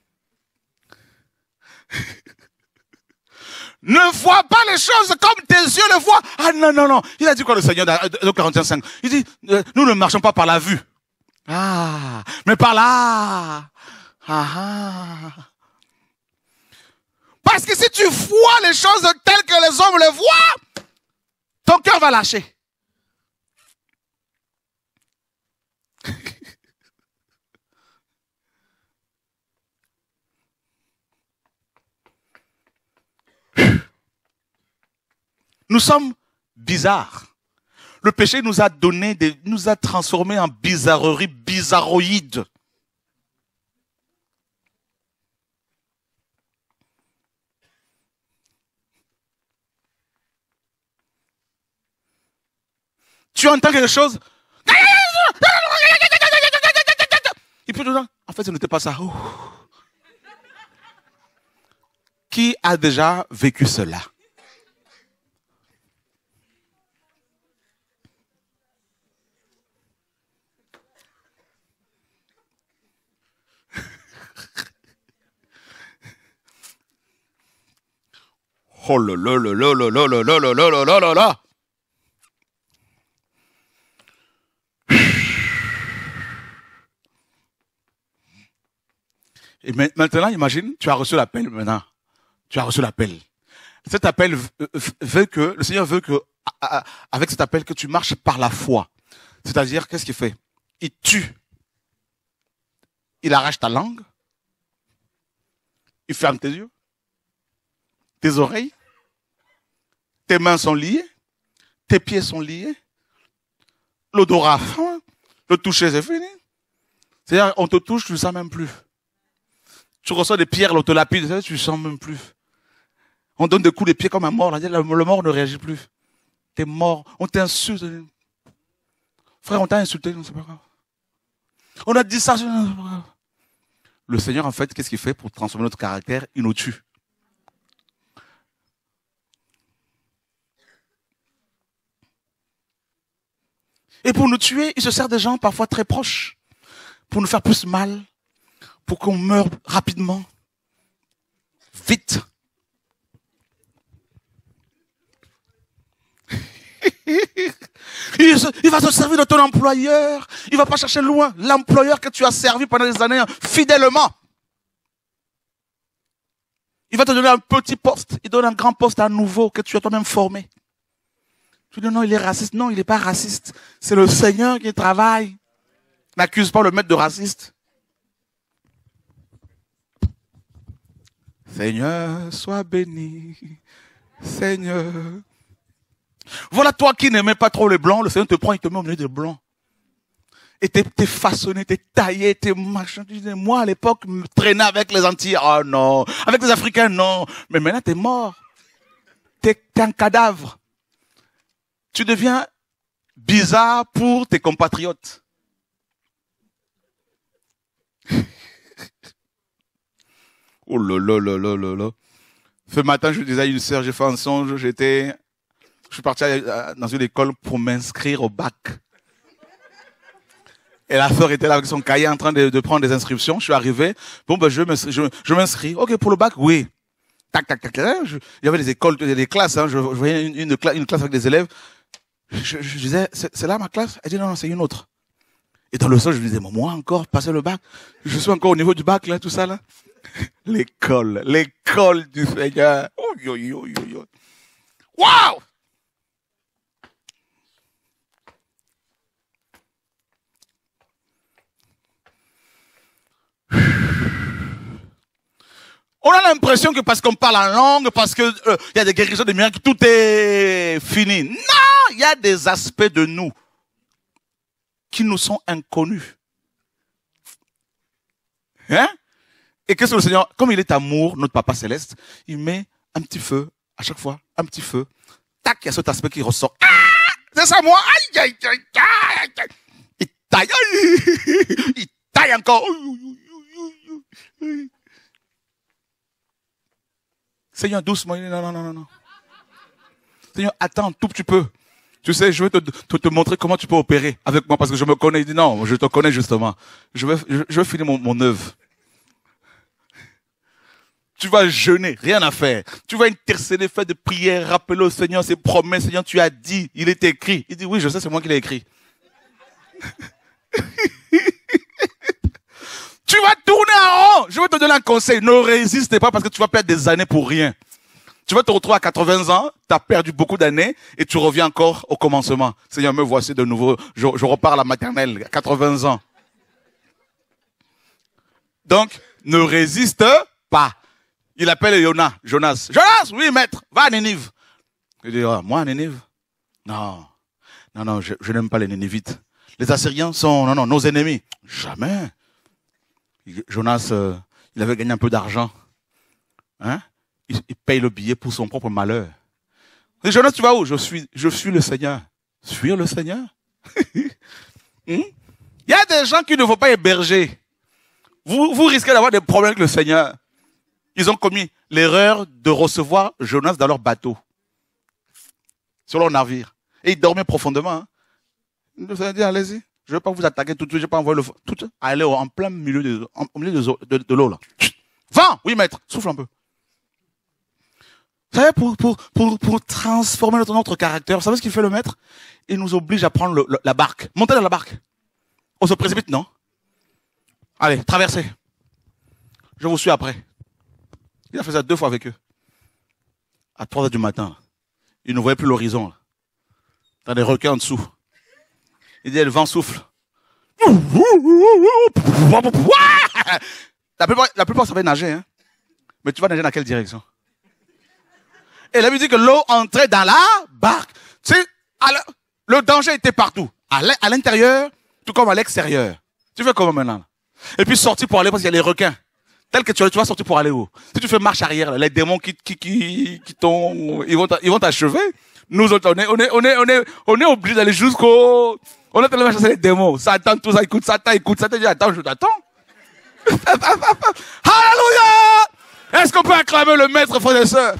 Ne vois pas les choses comme tes yeux le voient. Ah non, non, non. Il a dit quoi le Seigneur dans Corinthiens 5? Il dit, nous ne marchons pas par la vue. Ah, mais par là. Parce que si tu vois les choses telles que les hommes les voient, ton cœur va lâcher. Nous sommes bizarres. Le péché nous a transformés en bizarreries bizarroïdes. Tu entends quelque chose? Il peut te dire, en fait, ce n'était pas ça. Qui a déjà vécu cela? Oh là là là là là là là là là là là là là. Et maintenant, imagine, tu as reçu l'appel maintenant. Tu as reçu l'appel. Cet appel veut que, le Seigneur veut que, avec cet appel, que tu marches par la foi. C'est-à-dire, qu'est-ce qu'il fait? Il tue. Il arrache ta langue. Il ferme tes yeux. Tes oreilles. Tes mains sont liées. Tes pieds sont liés. L'odorat, le toucher, c'est fini. C'est-à-dire, on te touche, tu ne sens même plus. Tu reçois des pierres, on te lapide, tu ne sens même plus. On donne des coups de pied comme un mort. Le mort ne réagit plus. T'es mort. On t'insulte. Frère, on t'a insulté, non, c'est pas grave. On a dit ça, non, c'est pas grave. Le Seigneur, en fait, qu'est-ce qu'il fait pour transformer notre caractère? Il nous tue. Et pour nous tuer, il se sert des gens parfois très proches. Pour nous faire plus mal. Pour qu'on meure rapidement. Vite. Il va te servir de ton employeur. Il va pas chercher loin. L'employeur que tu as servi pendant des années fidèlement. Il va te donner un petit poste. Il donne un grand poste à nouveau que tu as toi-même formé. Tu dis non, il est raciste. Non, il n'est pas raciste. C'est le Seigneur qui travaille. N'accuse pas le maître de raciste. Seigneur, sois béni. Seigneur. Voilà toi qui n'aimais pas trop les blancs, le Seigneur te prend, il te met au milieu des blancs. Et t'es façonné, t'es taillé, t'es machin. Moi, à l'époque, me traînais avec les Antillais. Oh non. Avec les Africains, non. Mais maintenant, t'es mort. T'es un cadavre. Tu deviens bizarre pour tes compatriotes. Oh là là là là là là. Ce matin, je disais à une sœur, j'ai fait un songe, je suis parti dans une école pour m'inscrire au bac. Et la sœur était là avec son cahier en train de prendre des inscriptions. Je suis arrivé. Bon, ben, je m'inscris. Ok, pour le bac, oui. Tac, tac, tac. Il y avait des écoles, des classes, hein. Je voyais une classe avec des élèves. Je disais, c'est là ma classe? Elle dit, non, non, c'est une autre. Et dans le sol, je me disais, moi encore, passer le bac. Je suis encore au niveau du bac, là, tout ça, là. L'école du Seigneur. Waouh! On a l'impression que parce qu'on parle en langue, parce que y a des guérisons, des miracles, tout est fini. Non, il y a des aspects de nous qui nous sont inconnus. Hein? Et qu'est-ce que le Seigneur, comme il est amour, notre Papa Céleste, il met un petit feu, à chaque fois, un petit feu. Tac, il y a cet aspect qui ressort. Ah! C'est ça, moi. Aïe, aïe, aïe, aïe, aïe. Il taille, il taille encore. Seigneur, doucement. Non. Seigneur, attends un tout petit peu. Tu sais, je vais te montrer comment tu peux opérer avec moi parce que je me connais. Il dit non, je te connais justement. Je vais finir mon œuvre. Tu vas jeûner, rien à faire. Tu vas intercéder, faire des prières, rappeler au Seigneur ses promesses. Seigneur, tu as dit, il est écrit. Il dit oui, je sais, c'est moi qui l'ai écrit. Tu vas tourner en rond. Je vais te donner un conseil. Ne résistez pas parce que tu vas perdre des années pour rien. Tu vas te retrouver à 80 ans, tu as perdu beaucoup d'années et tu reviens encore au commencement. Seigneur, me voici de nouveau. Je repars à la maternelle, 80 ans. Donc, ne résiste pas. Il appelle Jonas. Jonas, oui maître, va à Nénive. Il dit, oh, moi à Nénive? Non, je n'aime pas les Nénivites. Les Assyriens sont, nos ennemis. Jamais. Jonas, il avait gagné un peu d'argent. Hein? Il paye le billet pour son propre malheur. Il dit, Jonas, tu vas où? Je suis le Seigneur. Fuir le Seigneur? Il y a des gens qui ne vont pas héberger. Vous risquez d'avoir des problèmes avec le Seigneur. Ils ont commis l'erreur de recevoir Jonas dans leur bateau, sur leur navire. Et ils dormaient profondément. Hein. Le Seigneur dit, allez-y, je ne vais pas vous attaquer tout de suite, je ne vais pas envoyer aller en plein milieu au milieu de l'eau. Là. Vent, oui maître, souffle un peu. Vous savez, pour transformer notre caractère, vous savez ce qu'il fait le maître? Il nous oblige à prendre la barque. Montez dans la barque. On se précipite, non? Allez, traversez. Je vous suis après. Il a fait ça 2 fois avec eux. À 3 heures du matin. Il ne voyait plus l'horizon. T'as des requins en dessous. Il dit, le vent souffle. La plupart savaient nager, hein. Mais tu vas nager dans quelle direction? Et la Bible dit que l'eau entrait dans la barque. Tu sais, le danger était partout. À l'intérieur, tout comme à l'extérieur. Tu fais comment maintenant? Et puis sortir pour aller parce qu'il y a les requins. Tel que tu vas sortir pour aller où? Si tu fais marche arrière, les démons qui t'ont, ils vont t'achever. Nous autres, on est obligés d'aller jusqu'au, on a tellement chassé les démons. Satan, tout ça, écoute, Satan, dit, attends, je t'attends. Alléluia! Est-ce qu'on peut acclamer le maître, frères et sœurs?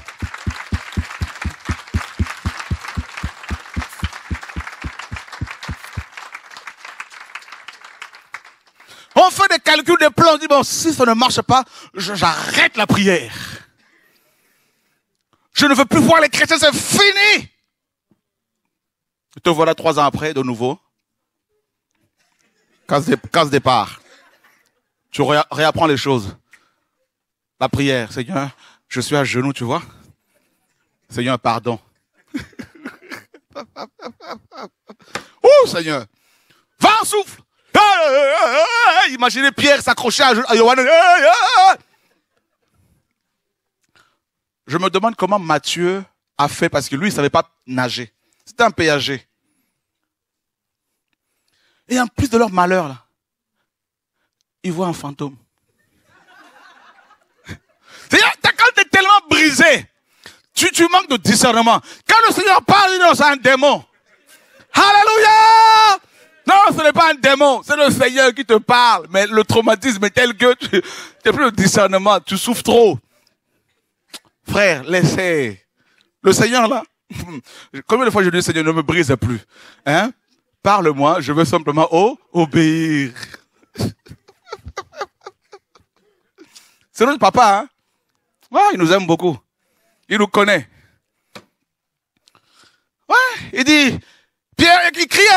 On fait des calculs, des plans, on dit, bon, si ça ne marche pas, j'arrête la prière. Je ne veux plus voir les chrétiens, c'est fini. Te voilà 3 ans après, de nouveau. Casse départ. Tu réapprends les choses. La prière, Seigneur, je suis à genoux, tu vois. Seigneur, pardon. Oh, Seigneur. Vent, souffle. Imaginez Pierre s'accrocher à Johannes. Je me demande comment Matthieu a fait parce que lui, il ne savait pas nager. C'était un péager. Et en plus de leur malheur, là, il voit un fantôme. C'est-à-dire, quand tu es tellement brisé, tu manques de discernement. Quand le Seigneur parle, il dit, c'est un démon. Alléluia! Non, ce n'est pas un démon, c'est le Seigneur qui te parle. Mais le traumatisme est tel que tu n'as plus de discernement, tu souffres trop. Frère, laissez. Le Seigneur là, combien de fois je dis, Seigneur, ne me brise plus. Hein? Parle-moi, je veux simplement obéir. C'est notre papa, hein? Ouais, il nous aime beaucoup. Il nous connaît. Ouais, il dit, Pierre, il crie,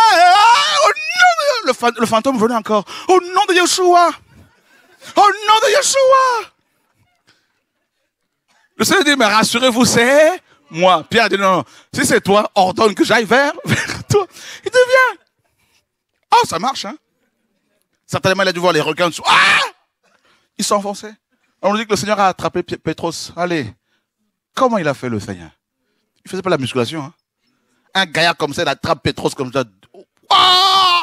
oh non, le fantôme venait encore. Au nom de Yeshua. Au nom de Yeshua. Le Seigneur dit, mais rassurez-vous, c'est moi. Pierre dit, non, si c'est toi, ordonne que j'aille vers toi. Il dit, viens. Oh, ça marche, hein. Certainement, il a dû voir les requins en dessous. Ah! Ils sont enfoncés. On nous dit que le Seigneur a attrapé Pétros. Allez, comment il a fait le Seigneur? Il faisait pas la musculation. Hein? Un gaillard comme ça, il attrape Pétros comme ça. Oh!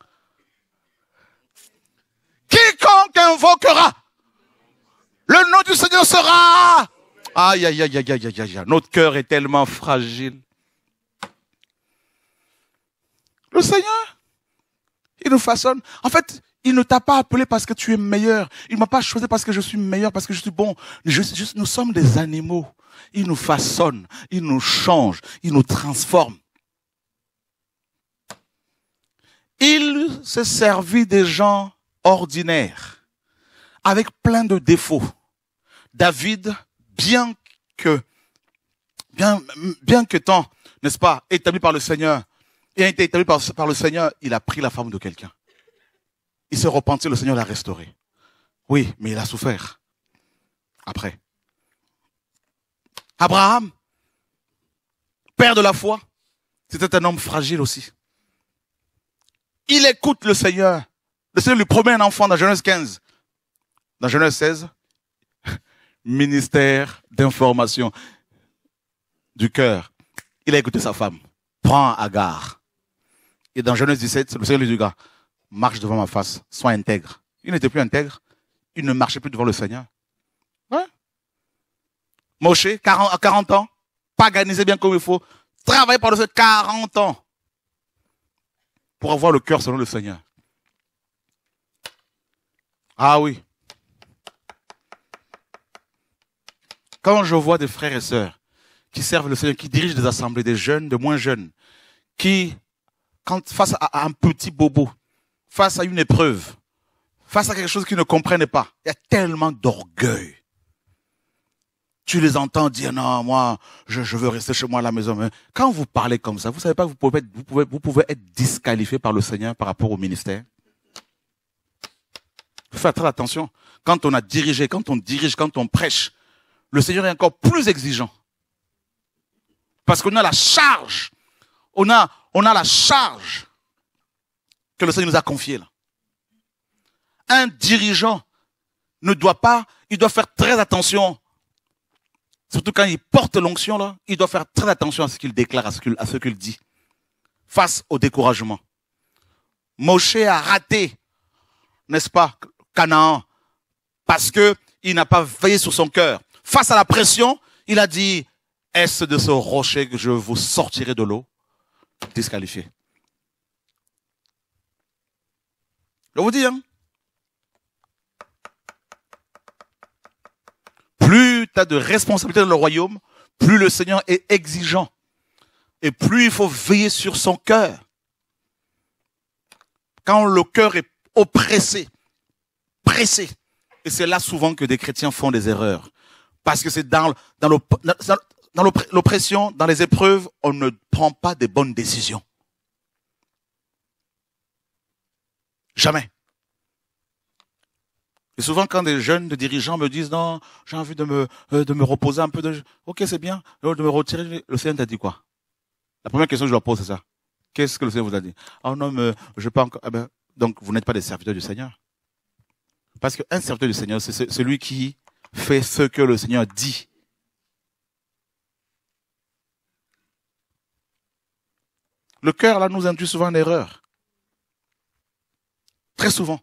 Quiconque invoquera le nom du Seigneur sera. Aïe, aïe, aïe, aïe, aïe, aïe, aïe. Notre cœur est tellement fragile. Le Seigneur, il nous façonne. En fait, il ne t'a pas appelé parce que tu es meilleur. Il ne m'a pas choisi parce que je suis meilleur, parce que je suis bon. Nous sommes des animaux. Il nous façonne, il nous change, il nous transforme. Il s'est servi des gens ordinaires, avec plein de défauts. David, bien que tant, n'est-ce pas, établi par le Seigneur, et a été établi par le Seigneur, il a pris la femme de quelqu'un. Il s'est repenti, le Seigneur l'a restauré. Oui, mais il a souffert. Après. Abraham, père de la foi, c'était un homme fragile aussi. Il écoute le Seigneur. Le Seigneur lui promet un enfant dans Genèse 15. Dans Genèse 16, ministère d'information du cœur. Il a écouté sa femme. Prends Agar. Et dans Genèse 17, le Seigneur lui dit, marche devant ma face, sois intègre. Il n'était plus intègre. Il ne marchait plus devant le Seigneur. Ouais. Moshe, à 40 ans, paganisé bien comme il faut, travaillé par le Seigneur 40 ans pour avoir le cœur selon le Seigneur. Ah oui. Quand je vois des frères et sœurs qui servent le Seigneur, qui dirigent des assemblées, des jeunes, des moins jeunes, qui, face à un petit bobo, face à une épreuve, face à quelque chose qu'ils ne comprennent pas, il y a tellement d'orgueil. Tu les entends dire, non, moi, je veux rester chez moi à la maison. Mais quand vous parlez comme ça, vous savez pas que vous pouvez être disqualifié par le Seigneur par rapport au ministère. Il faut faire très attention. Quand on a dirigé, quand on dirige, quand on prêche, le Seigneur est encore plus exigeant. Parce qu'on a la charge. On a la charge que le Seigneur nous a confiée là. Un dirigeant ne doit pas, il doit faire très attention. Surtout quand il porte l'onction là, il doit faire très attention à ce qu'il déclare, à ce qu'il dit. Face au découragement. Moshe a raté, n'est-ce pas, Canaan, parce que il n'a pas veillé sur son cœur. Face à la pression, il a dit, est-ce de ce rocher que je vous sortirai de l'eau? Disqualifié. Je vous dis, hein. Plus tu as de responsabilités dans le royaume, plus le Seigneur est exigeant. Et plus il faut veiller sur son cœur. Quand le cœur est oppressé, pressé, et c'est là souvent que des chrétiens font des erreurs. Parce que c'est dans l'oppression, dans les épreuves, on ne prend pas des bonnes décisions. Jamais. Et souvent, quand des jeunes, des dirigeants me disent, non, j'ai envie de me reposer un peu, ok, c'est bien, de me retirer, le Seigneur t'a dit quoi? La première question que je leur pose, c'est ça. Qu'est-ce que le Seigneur vous a dit? Oh non, mais je peux encore, eh ben, donc vous n'êtes pas des serviteurs du Seigneur. Parce qu'un serviteur du Seigneur, c'est celui qui fait ce que le Seigneur dit. Le cœur, là, nous induit souvent en erreur. Très souvent.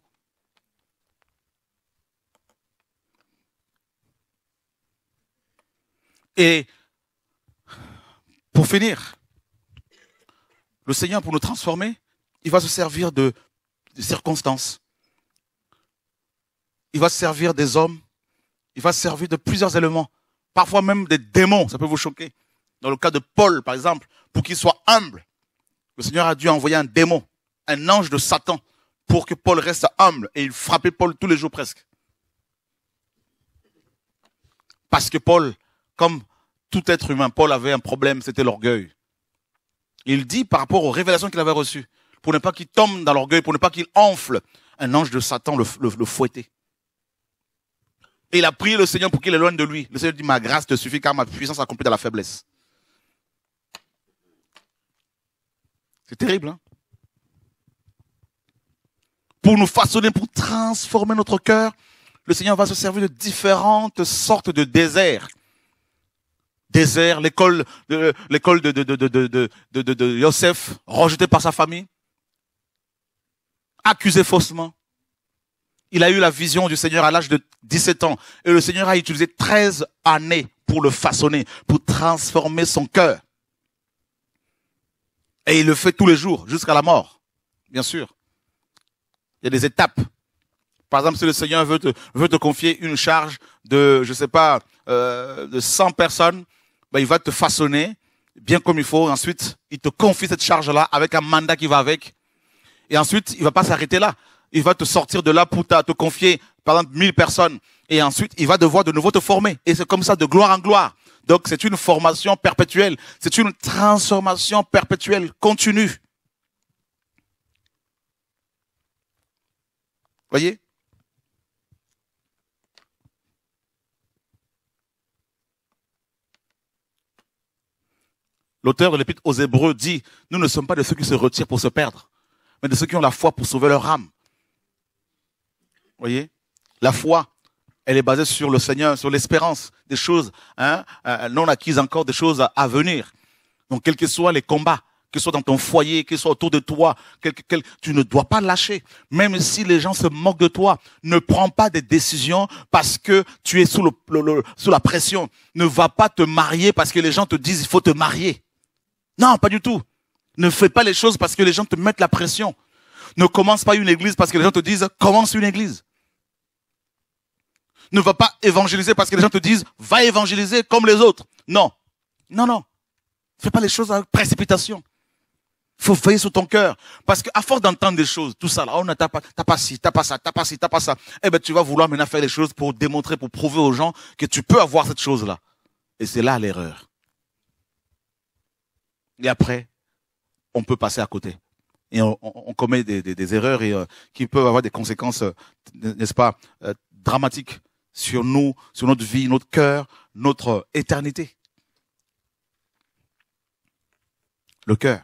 Et pour finir, le Seigneur, pour nous transformer, il va se servir de circonstances. Il va se servir des hommes. Il va se servir de plusieurs éléments. Parfois même des démons, ça peut vous choquer. Dans le cas de Paul, par exemple, pour qu'il soit humble, le Seigneur a dû envoyer un démon, un ange de Satan, pour que Paul reste humble. Et il frappait Paul tous les jours presque. Parce que Paul, comme tout être humain, Paul avait un problème, c'était l'orgueil. Il dit par rapport aux révélations qu'il avait reçues, pour ne pas qu'il tombe dans l'orgueil, pour ne pas qu'il enfle, un ange de Satan le fouettait. Et il a prié le Seigneur pour qu'il éloigne de lui. Le Seigneur dit, ma grâce te suffit car ma puissance accomplit dans la faiblesse. C'est terrible, hein? Pour nous façonner, pour transformer notre cœur, Le Seigneur va se servir de différentes sortes de déserts. Désert, l'école de Joseph, rejeté par sa famille, accusé faussement. Il a eu la vision du Seigneur à l'âge de 17 ans. Et le Seigneur a utilisé 13 années pour le façonner, pour transformer son cœur. Et il le fait tous les jours, jusqu'à la mort. Bien sûr. Il y a des étapes. Par exemple, si le Seigneur veut te confier une charge de, je sais pas, de 100 personnes, ben, il va te façonner bien comme il faut. Ensuite, il te confie cette charge-là avec un mandat qui va avec. Et ensuite, il va pas s'arrêter là. Il va te sortir de là pour te confier, par exemple, 1000 personnes. Et ensuite, il va devoir de nouveau te former. Et c'est comme ça, de gloire en gloire. Donc, c'est une formation perpétuelle. C'est une transformation perpétuelle, continue. Voyez? L'auteur de l'Épître aux Hébreux dit, nous ne sommes pas de ceux qui se retirent pour se perdre, mais de ceux qui ont la foi pour sauver leur âme. Voyez? La foi, elle est basée sur le Seigneur, sur l'espérance des choses non acquises encore, des choses à venir. Donc, quels que soient les combats, que ce soit dans ton foyer, que ce soit autour de toi, tu ne dois pas lâcher. Même si les gens se moquent de toi, ne prends pas des décisions parce que tu es sous la pression. Ne va pas te marier parce que les gens te disent il faut te marier. Non, pas du tout. Ne fais pas les choses parce que les gens te mettent la pression. Ne commence pas une église parce que les gens te disent commence une église. Ne va pas évangéliser parce que les gens te disent va évangéliser comme les autres. Non. Non, non. Fais pas les choses avec précipitation. Il faut veiller sur ton cœur. Parce qu'à force d'entendre des choses, tout ça, là, oh, t'as pas ci, t'as pas ça, t'as pas ci, t'as pas ça. Eh ben, tu vas vouloir maintenant faire les choses pour démontrer, pour prouver aux gens que tu peux avoir cette chose-là. Et c'est là l'erreur. Et après, on peut passer à côté. Et on commet des erreurs et, qui peuvent avoir des conséquences, n'est-ce pas, dramatiques sur nous, sur notre vie, notre cœur, notre éternité. Le cœur.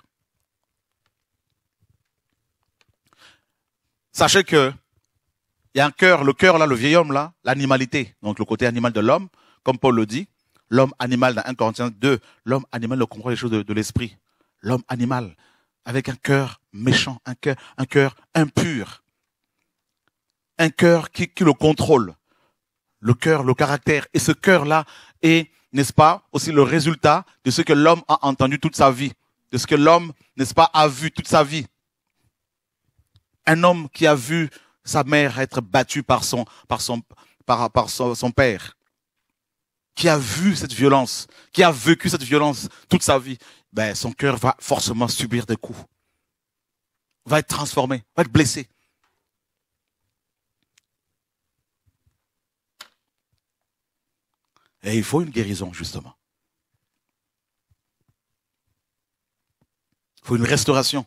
Sachez que il y a un cœur, le cœur là, le vieil homme là, l'animalité, donc le côté animal de l'homme, comme Paul le dit, l'homme animal dans 1 Corinthiens 2, l'homme animal ne comprend les choses de l'esprit. L'homme animal, avec un cœur méchant, un cœur impur, un cœur qui le contrôle, le cœur, le caractère. Et ce cœur-là est, n'est-ce pas, aussi le résultat de ce que l'homme a entendu toute sa vie, de ce que l'homme, n'est-ce pas, a vu toute sa vie. Un homme qui a vu sa mère être battue par son père, qui a vu cette violence, qui a vécu cette violence toute sa vie, ben, son cœur va forcément subir des coups, va être transformé, va être blessé. Et il faut une guérison, justement. Il faut une restauration.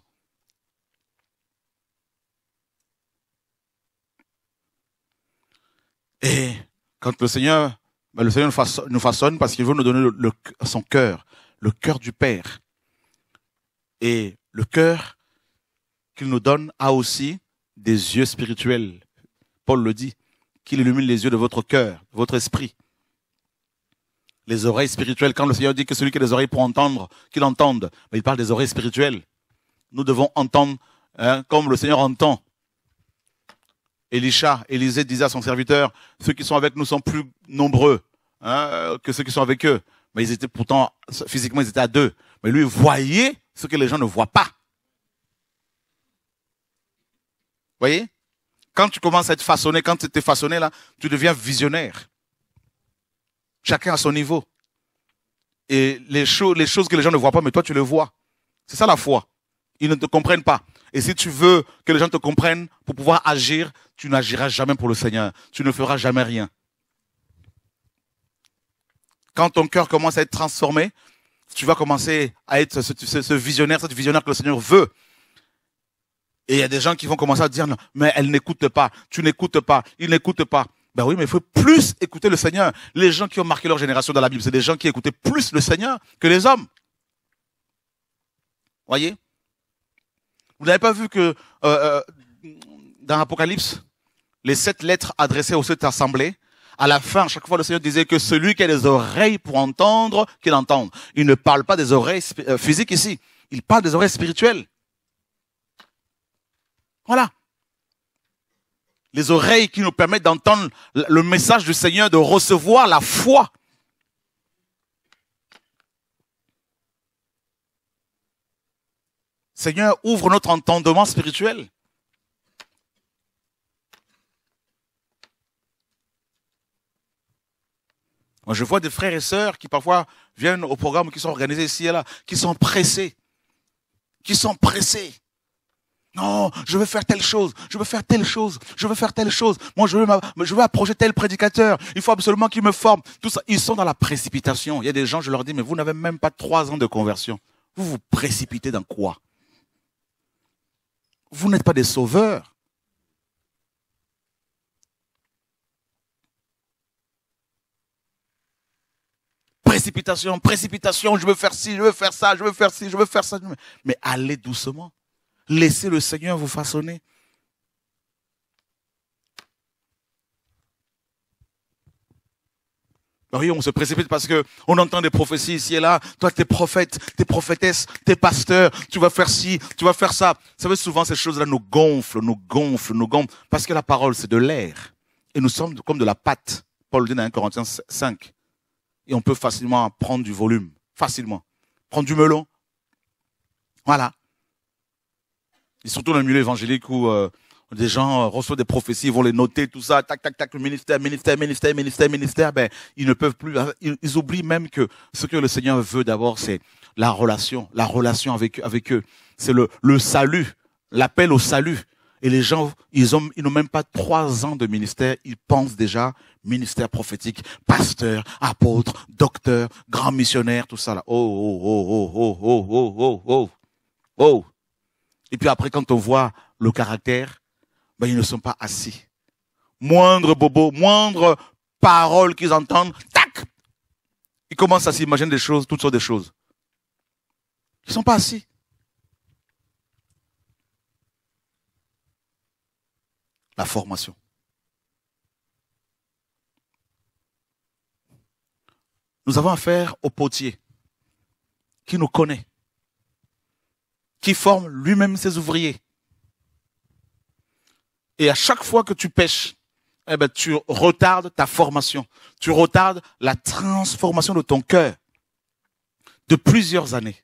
Et quand le Seigneur nous façonne parce qu'il veut nous donner son cœur, le cœur du Père. Et le cœur qu'il nous donne a aussi des yeux spirituels. Paul le dit, qu'il illumine les yeux de votre cœur, de votre esprit. Les oreilles spirituelles, quand le Seigneur dit que celui qui a des oreilles pour entendre, qu'il entende, mais il parle des oreilles spirituelles. Nous devons entendre comme le Seigneur entend. Élisée disait à son serviteur, ceux qui sont avec nous sont plus nombreux que ceux qui sont avec eux. Mais ils étaient pourtant, physiquement, ils étaient à 2. Mais lui voyait ce que les gens ne voient pas. Vous voyez? Quand tu commences à être façonné, quand tu es façonné là, tu deviens visionnaire. Chacun à son niveau. Et les choses que les gens ne voient pas, mais toi tu les vois. C'est ça la foi. Ils ne te comprennent pas. Et si tu veux que les gens te comprennent pour pouvoir agir, tu n'agiras jamais pour le Seigneur. Tu ne feras jamais rien. Quand ton cœur commence à être transformé, tu vas commencer à être ce visionnaire, cette visionnaire que le Seigneur veut. Et il y a des gens qui vont commencer à dire, non, mais elle n'écoute pas, tu n'écoutes pas, il n'écoute pas. Ben oui, mais il faut plus écouter le Seigneur. Les gens qui ont marqué leur génération dans la Bible, c'est des gens qui écoutaient plus le Seigneur que les hommes. Voyez? Vous n'avez pas vu que dans l'Apocalypse, les 7 lettres adressées aux 7 assemblées, à la fin, chaque fois, le Seigneur disait que celui qui a des oreilles pour entendre, qu'il entende. Il ne parle pas des oreilles physiques ici. Il parle des oreilles spirituelles. Voilà. Les oreilles qui nous permettent d'entendre le message du Seigneur, de recevoir la foi. Seigneur, ouvre notre entendement spirituel. Moi, je vois des frères et sœurs qui parfois viennent au programme, qui sont organisés ici et là, qui sont pressés. Non, je veux faire telle chose, je veux faire telle chose, je veux faire telle chose. Moi, je veux approcher tel prédicateur. Il faut absolument qu'il me forme. Tout ça, ils sont dans la précipitation. Il y a des gens, je leur dis, mais vous n'avez même pas 3 ans de conversion. Vous vous précipitez dans quoi? Vous n'êtes pas des sauveurs. Précipitation, précipitation, je veux faire ci, je veux faire ça, je veux faire ci, je veux faire ça. Mais allez doucement. Laissez le Seigneur vous façonner. Oui, on se précipite parce que on entend des prophéties ici et là. Toi, t'es prophète, t'es prophétesse, t'es pasteur, tu vas faire ci, tu vas faire ça. Vous savez, souvent, ces choses-là nous gonflent. Parce que la parole, c'est de l'air. Et nous sommes comme de la pâte. Paul dit dans 1 Corinthiens 5. Et on peut facilement prendre du volume. Facilement. Prendre du melon. Voilà. Et surtout dans le milieu évangélique où des gens reçoivent des prophéties, ils vont les noter, tout ça, tac, tac, tac, ministère. Ben, ils ne peuvent plus, ils oublient même que ce que le Seigneur veut d'abord, c'est la relation avec eux. C'est le salut, l'appel au salut. Et les gens, ils n'ont même pas 3 ans de ministère, ils pensent déjà ministère prophétique, pasteur, apôtre, docteur, grand missionnaire, tout ça là. Oh. Et puis après, quand on voit le caractère, ben ils ne sont pas assis. Moindre bobo, moindre parole qu'ils entendent, tac, ils commencent à s'imaginer des choses, toutes sortes de choses. Ils ne sont pas assis. La formation. Nous avons affaire au potier qui nous connaît, qui forme lui-même ses ouvriers. Et à chaque fois que tu pèches, eh ben, tu retardes ta formation. Tu retardes la transformation de ton cœur de plusieurs années.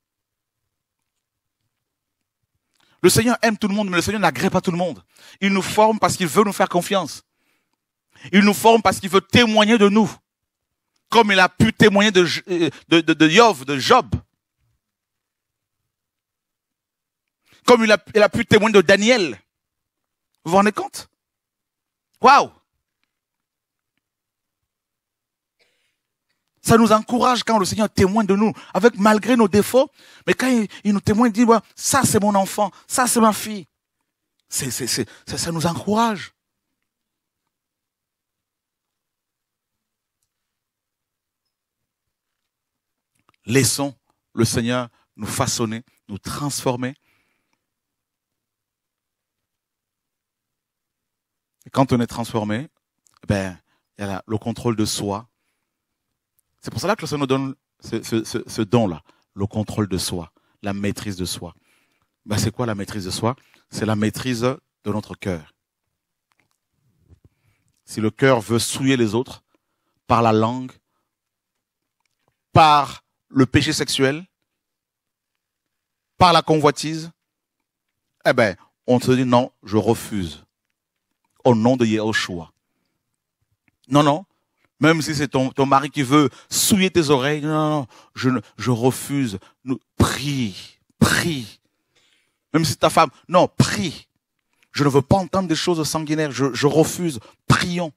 Le Seigneur aime tout le monde, mais le Seigneur n'agrée pas tout le monde. Il nous forme parce qu'il veut nous faire confiance. Il nous forme parce qu'il veut témoigner de nous. Comme il a pu témoigner de Job. Comme il a pu témoigner de Daniel. Vous vous rendez compte? Waouh! Ça nous encourage quand le Seigneur témoigne de nous, malgré nos défauts. Mais quand il nous témoigne, il dit, ouais, ça c'est mon enfant, ça c'est ma fille. Ça nous encourage. Laissons le Seigneur nous façonner, nous transformer. Et quand on est transformé, ben, il y a le contrôle de soi. C'est pour cela que le Seigneur nous donne ce don-là, le contrôle de soi, la maîtrise de soi. Ben, c'est quoi la maîtrise de soi? C'est la maîtrise de notre cœur. Si le cœur veut souiller les autres par la langue, par le péché sexuel, par la convoitise, eh ben, on se dit non, je refuse. Au nom de Yahushua. Non. Même si c'est ton mari qui veut souiller tes oreilles, non, je refuse. Prie. Même si c'est ta femme, non, prie. Je ne veux pas entendre des choses sanguinaires, je refuse. Prions.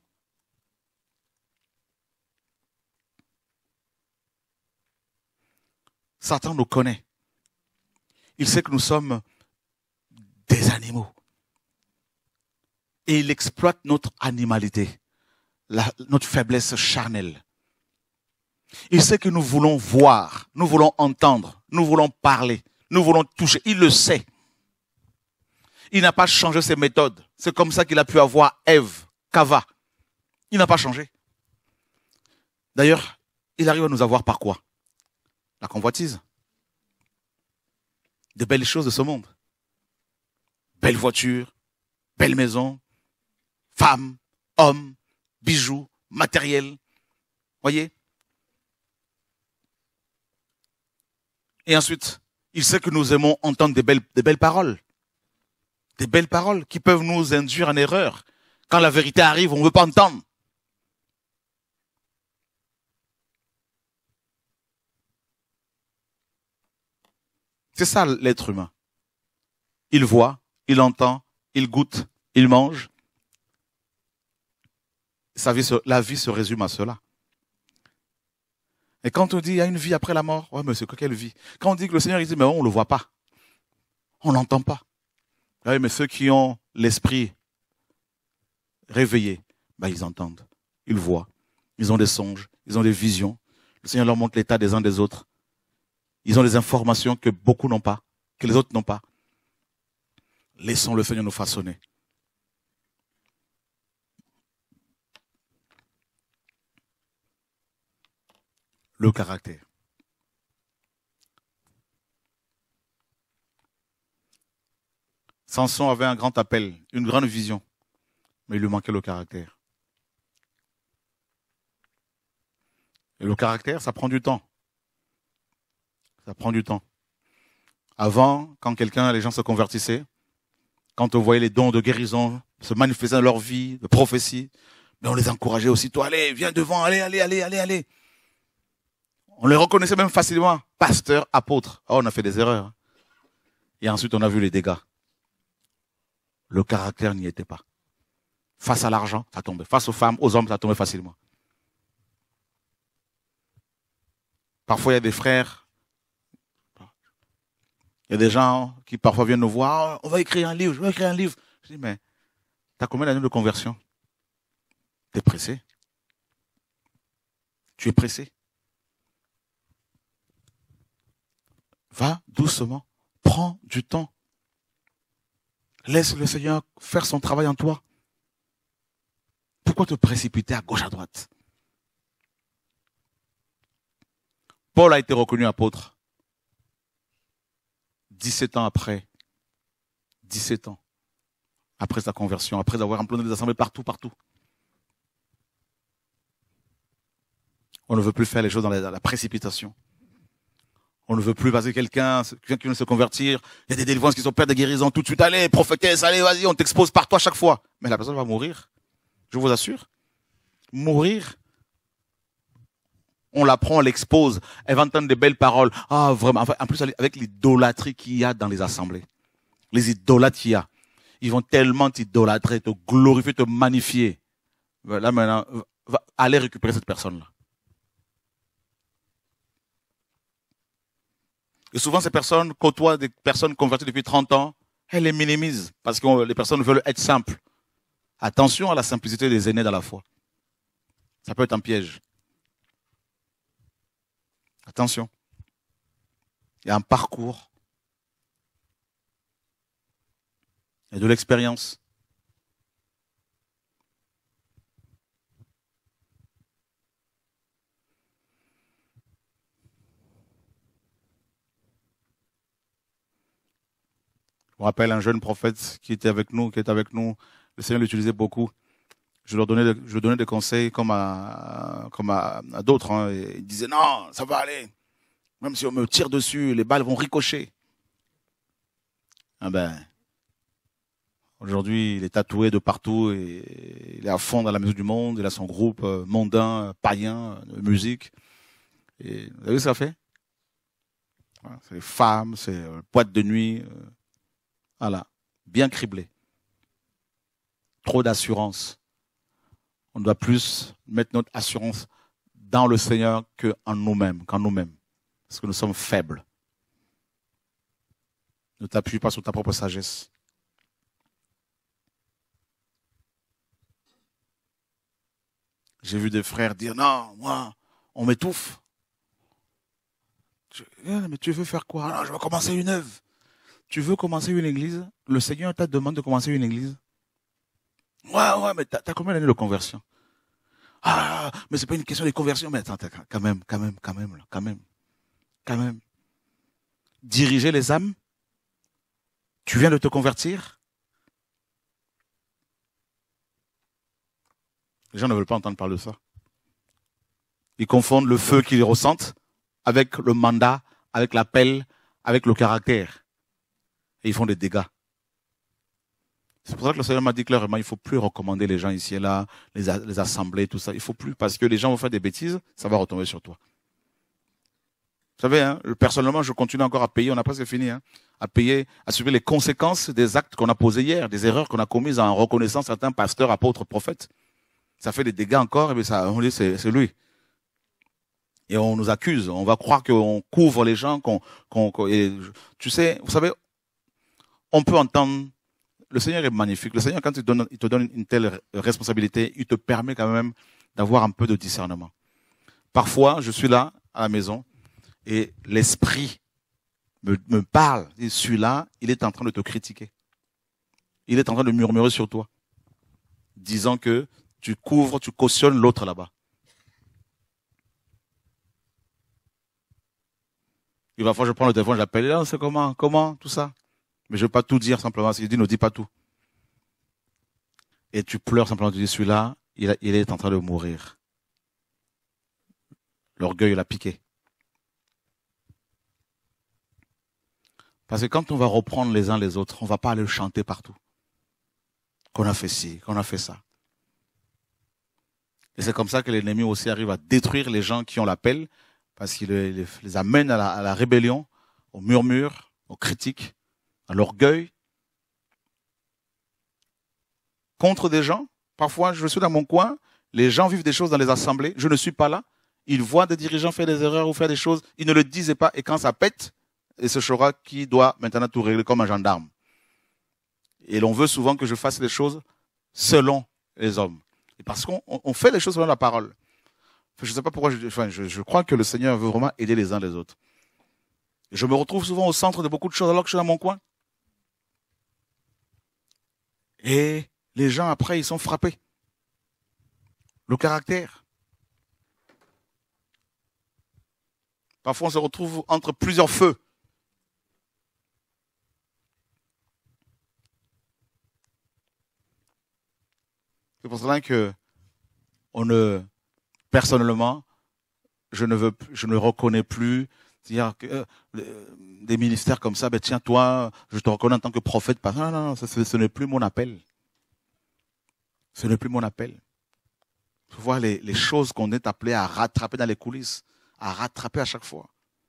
Satan nous connaît. Il sait que nous sommes des animaux. Et il exploite notre animalité, notre faiblesse charnelle. Il sait que nous voulons voir, nous voulons entendre, nous voulons parler, nous voulons toucher. Il le sait. Il n'a pas changé ses méthodes. C'est comme ça qu'il a pu avoir Ève, Cava. Il n'a pas changé. D'ailleurs, il arrive à nous avoir par quoi? La convoitise. De belles choses de ce monde. Belles voitures, belles maisons, femmes, hommes, bijoux, matériel. Voyez? Et ensuite, il sait que nous aimons entendre des belles paroles. Des belles paroles qui peuvent nous induire en erreur. Quand la vérité arrive, on ne veut pas entendre. C'est ça l'être humain. Il voit, il entend, il goûte, il mange. La vie se résume à cela. Et quand on dit il y a une vie après la mort, ouais, mais c'est quelle vie? Quand on dit que le Seigneur, il dit, mais on ne le voit pas. On n'entend pas. Oui, mais ceux qui ont l'esprit réveillé, ben, ils entendent, ils voient, ils ont des songes, ils ont des visions. Le Seigneur leur montre l'état des uns des autres. Ils ont des informations que beaucoup n'ont pas, que les autres n'ont pas. Laissons le Seigneur nous façonner. Le caractère. Samson avait un grand appel, une grande vision, mais il lui manquait le caractère. Et le caractère, ça prend du temps. Ça prend du temps. Avant, quand les gens se convertissaient, quand on voyait les dons de guérison se manifester dans leur vie, de prophétie, mais on les encourageait aussitôt, allez, viens devant, allez. On les reconnaissait même facilement, pasteur, apôtre. Oh, on a fait des erreurs. Et ensuite, on a vu les dégâts. Le caractère n'y était pas. Face à l'argent, ça tombait. Face aux femmes, aux hommes, ça tombait facilement. Parfois, il y a des frères, il y a des gens qui parfois viennent nous voir, on va écrire un livre, je vais écrire un livre. Je dis, mais tu as combien d'années de conversion? Tu es pressé? Tu es pressé? Va doucement, prends du temps. Laisse le Seigneur faire son travail en toi. Pourquoi te précipiter à gauche, à droite? Paul a été reconnu apôtre 17 ans après. 17 ans après sa conversion, après avoir employé des assemblées partout. On ne veut plus faire les choses dans la précipitation. On ne veut plus, parce que quelqu'un qui veut se convertir, il y a des délivrances qui sont pères de guérison, tout de suite, allez, prophétesse, allez, vas-y, on t'expose partout à chaque fois. Mais la personne va mourir. Je vous assure. Mourir. On la prend, on l'expose. Elle va entendre des belles paroles. Ah, vraiment. En plus, avec l'idolâtrie qu'il y a dans les assemblées. Les idolâtres qu'il y a. Ils vont tellement t'idolâtrer, te glorifier, te magnifier. Là, maintenant, allez récupérer cette personne-là. Et souvent, ces personnes côtoient des personnes converties depuis 30 ans. Elles les minimisent parce que les personnes veulent être simples. Attention à la simplicité des aînés dans la foi. Ça peut être un piège. Attention. Il y a un parcours. Il y a de l'expérience. Je me rappelle un jeune prophète qui était avec nous, Le Seigneur l'utilisait beaucoup. Je donnais des conseils comme à d'autres. Hein, et il disait non, ça va aller. Même si on me tire dessus, les balles vont ricocher. Ah ben, aujourd'hui, il est tatoué de partout et il est à fond dans la musique du monde. Il a son groupe mondain, païen, de musique. Et vous avez vu ce que ça fait? C'est les femmes, c'est boîte de nuit. Voilà, bien criblé. Trop d'assurance. On doit plus mettre notre assurance dans le Seigneur qu'en nous-mêmes, Parce que nous sommes faibles. Ne t'appuie pas sur ta propre sagesse. J'ai vu des frères dire, non, moi, on m'étouffe. Mais tu veux faire quoi? Non, je vais commencer une œuvre. Tu veux commencer une église? Le Seigneur t'a demandé de commencer une église? Ouais, mais t'as combien d'années de conversion? Ah, mais c'est pas une question de conversion, mais attends, quand même. Diriger les âmes? Tu viens de te convertir? Les gens ne veulent pas entendre parler de ça. Ils confondent le feu qu'ils ressentent avec le mandat, avec l'appel, avec le caractère. Et ils font des dégâts. C'est pour ça que le Seigneur m'a dit clairement, il ne faut plus recommander les gens ici et là, les assemblées, tout ça. Il ne faut plus, parce que les gens vont faire des bêtises, ça va retomber sur toi. Vous savez, hein, personnellement, je continue encore à payer, on a presque fini, hein, à payer, à subir les conséquences des actes qu'on a posés hier, des erreurs qu'on a commises en reconnaissant certains pasteurs, apôtres, prophètes. Ça fait des dégâts encore, et bien ça, on dit c'est lui. Et on nous accuse, on va croire qu'on couvre les gens, tu sais, vous savez, on peut entendre, le Seigneur est magnifique. Le Seigneur, quand il te donne une telle responsabilité, il te permet quand même d'avoir un peu de discernement. Parfois, je suis là, à la maison, et l'esprit me parle. Et celui-là, il est en train de te critiquer. Il est en train de murmurer sur toi, disant que tu couvres, tu cautionnes l'autre là-bas. Il va falloir que je prends le téléphone, j'appelle, là, c'est comment, tout ça. Mais je ne veux pas tout dire simplement. Il dit, ne dis pas tout. Et tu pleures simplement, tu dis, celui-là, il est en train de mourir. L'orgueil l'a piqué. Parce que quand on va reprendre les uns les autres, on ne va pas aller le chanter partout. Qu'on a fait ci, qu'on a fait ça. Et c'est comme ça que l'ennemi aussi arrive à détruire les gens qui ont l'appel, parce qu'il les amène à la rébellion, au murmure, aux critiques, à l'orgueil. Contre des gens, parfois je suis dans mon coin, les gens vivent des choses dans les assemblées, je ne suis pas là, ils voient des dirigeants faire des erreurs ou faire des choses, ils ne le disaient pas, et quand ça pète, et ce sera qui doit maintenant tout régler comme un gendarme. Et l'on veut souvent que je fasse les choses selon les hommes. Et parce qu'on fait les choses selon la parole. Je ne sais pas pourquoi, je crois que le Seigneur veut vraiment aider les uns les autres. Et je me retrouve souvent au centre de beaucoup de choses alors que je suis dans mon coin. Et les gens après, ils sont frappés. Le caractère. Parfois, on se retrouve entre plusieurs feux. C'est pour cela que personnellement, je ne reconnais plus dire que des ministères comme ça, ben tiens, toi, je te reconnais en tant que prophète. Non, ce n'est plus mon appel. Ce n'est plus mon appel. Il faut voir les choses qu'on est appelé à rattraper dans les coulisses, à rattraper à chaque fois.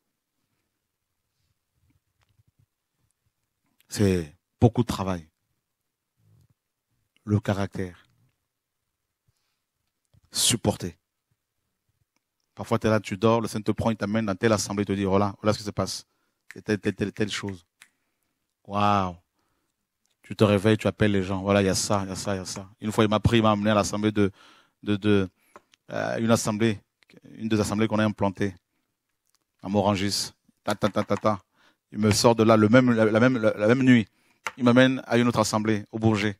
C'est beaucoup de travail. Le caractère. Supporter. Parfois, tu es là, tu dors, le Seigneur te prend, il t'amène dans telle assemblée, il te dit, voilà ce qui se passe. Telle chose. Waouh. Tu te réveilles, tu appelles les gens. Voilà, il y a ça. Une fois, il m'a amené à l'assemblée une des assemblées qu'on a implantées à Morangis. Il me sort de là la même nuit. Il m'amène à une autre assemblée, au Bourget.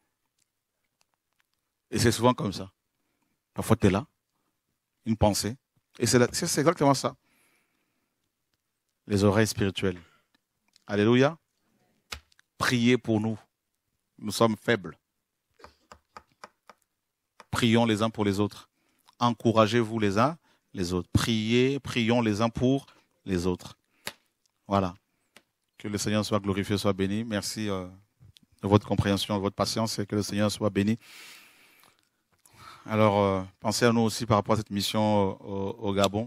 Et c'est souvent comme ça. Parfois, tu es là, une pensée. Et c'est exactement ça. Les oreilles spirituelles. Alléluia. Priez pour nous. Nous sommes faibles. Prions les uns pour les autres. Encouragez-vous les uns les autres. Prions les uns pour les autres. Voilà. Que le Seigneur soit glorifié, soit béni. Merci de votre compréhension, de votre patience et que le Seigneur soit béni. Alors, pensez à nous aussi par rapport à cette mission au Gabon.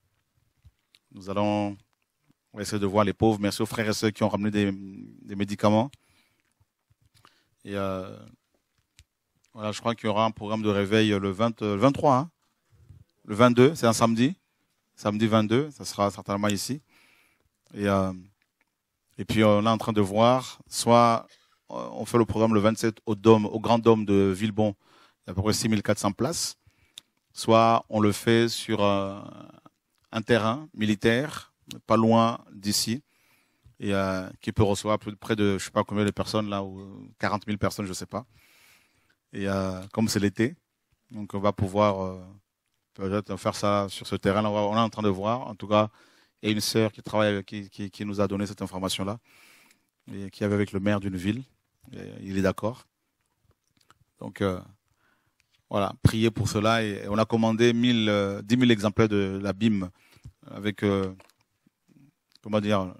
On va essayer de voir les pauvres. Merci aux frères et sœurs qui ont ramené des médicaments. Et voilà, je crois qu'il y aura un programme de réveil le 23, hein. Le 22, c'est un samedi. Samedi 22, ça sera certainement ici. Et puis on est en train de voir, soit on fait le programme le 27 au Grand Dôme de Villebon, il y a à peu près 6400 places, soit on le fait sur un terrain militaire, pas loin d'ici, et qui peut recevoir près de, je sais pas combien de personnes là, ou 40 000 personnes, je sais pas. Et comme c'est l'été, donc on va pouvoir peut-être faire ça sur ce terrain. On est en train de voir. En tout cas, il y a une sœur qui travaille, qui nous a donné cette information-là, et qui avait avec le maire d'une ville. Et il est d'accord. Donc voilà, priez pour cela. Et on a commandé 10 000 exemplaires de la Bible avec comment dire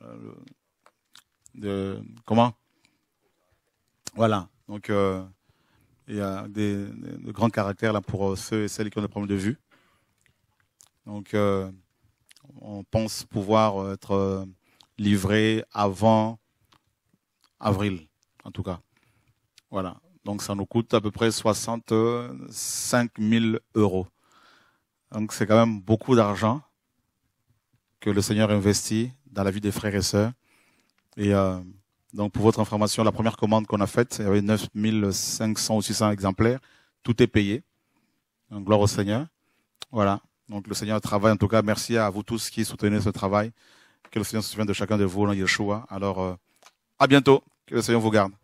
comment voilà. Donc il y a de grands caractères là pour ceux et celles qui ont des problèmes de vue. Donc on pense pouvoir être livré avant avril, en tout cas. Voilà. Donc ça nous coûte à peu près 65 000 €. Donc c'est quand même beaucoup d'argent que le Seigneur investit dans la vie des frères et sœurs. Et donc pour votre information, la première commande qu'on a faite, il y avait 9 500 ou 600 exemplaires. Tout est payé. Donc gloire au Seigneur. Voilà. Donc le Seigneur travaille. En tout cas, merci à vous tous qui soutenez ce travail. Que le Seigneur se souvienne de chacun de vous, dans Yeshua. Alors à bientôt. Que le Seigneur vous garde.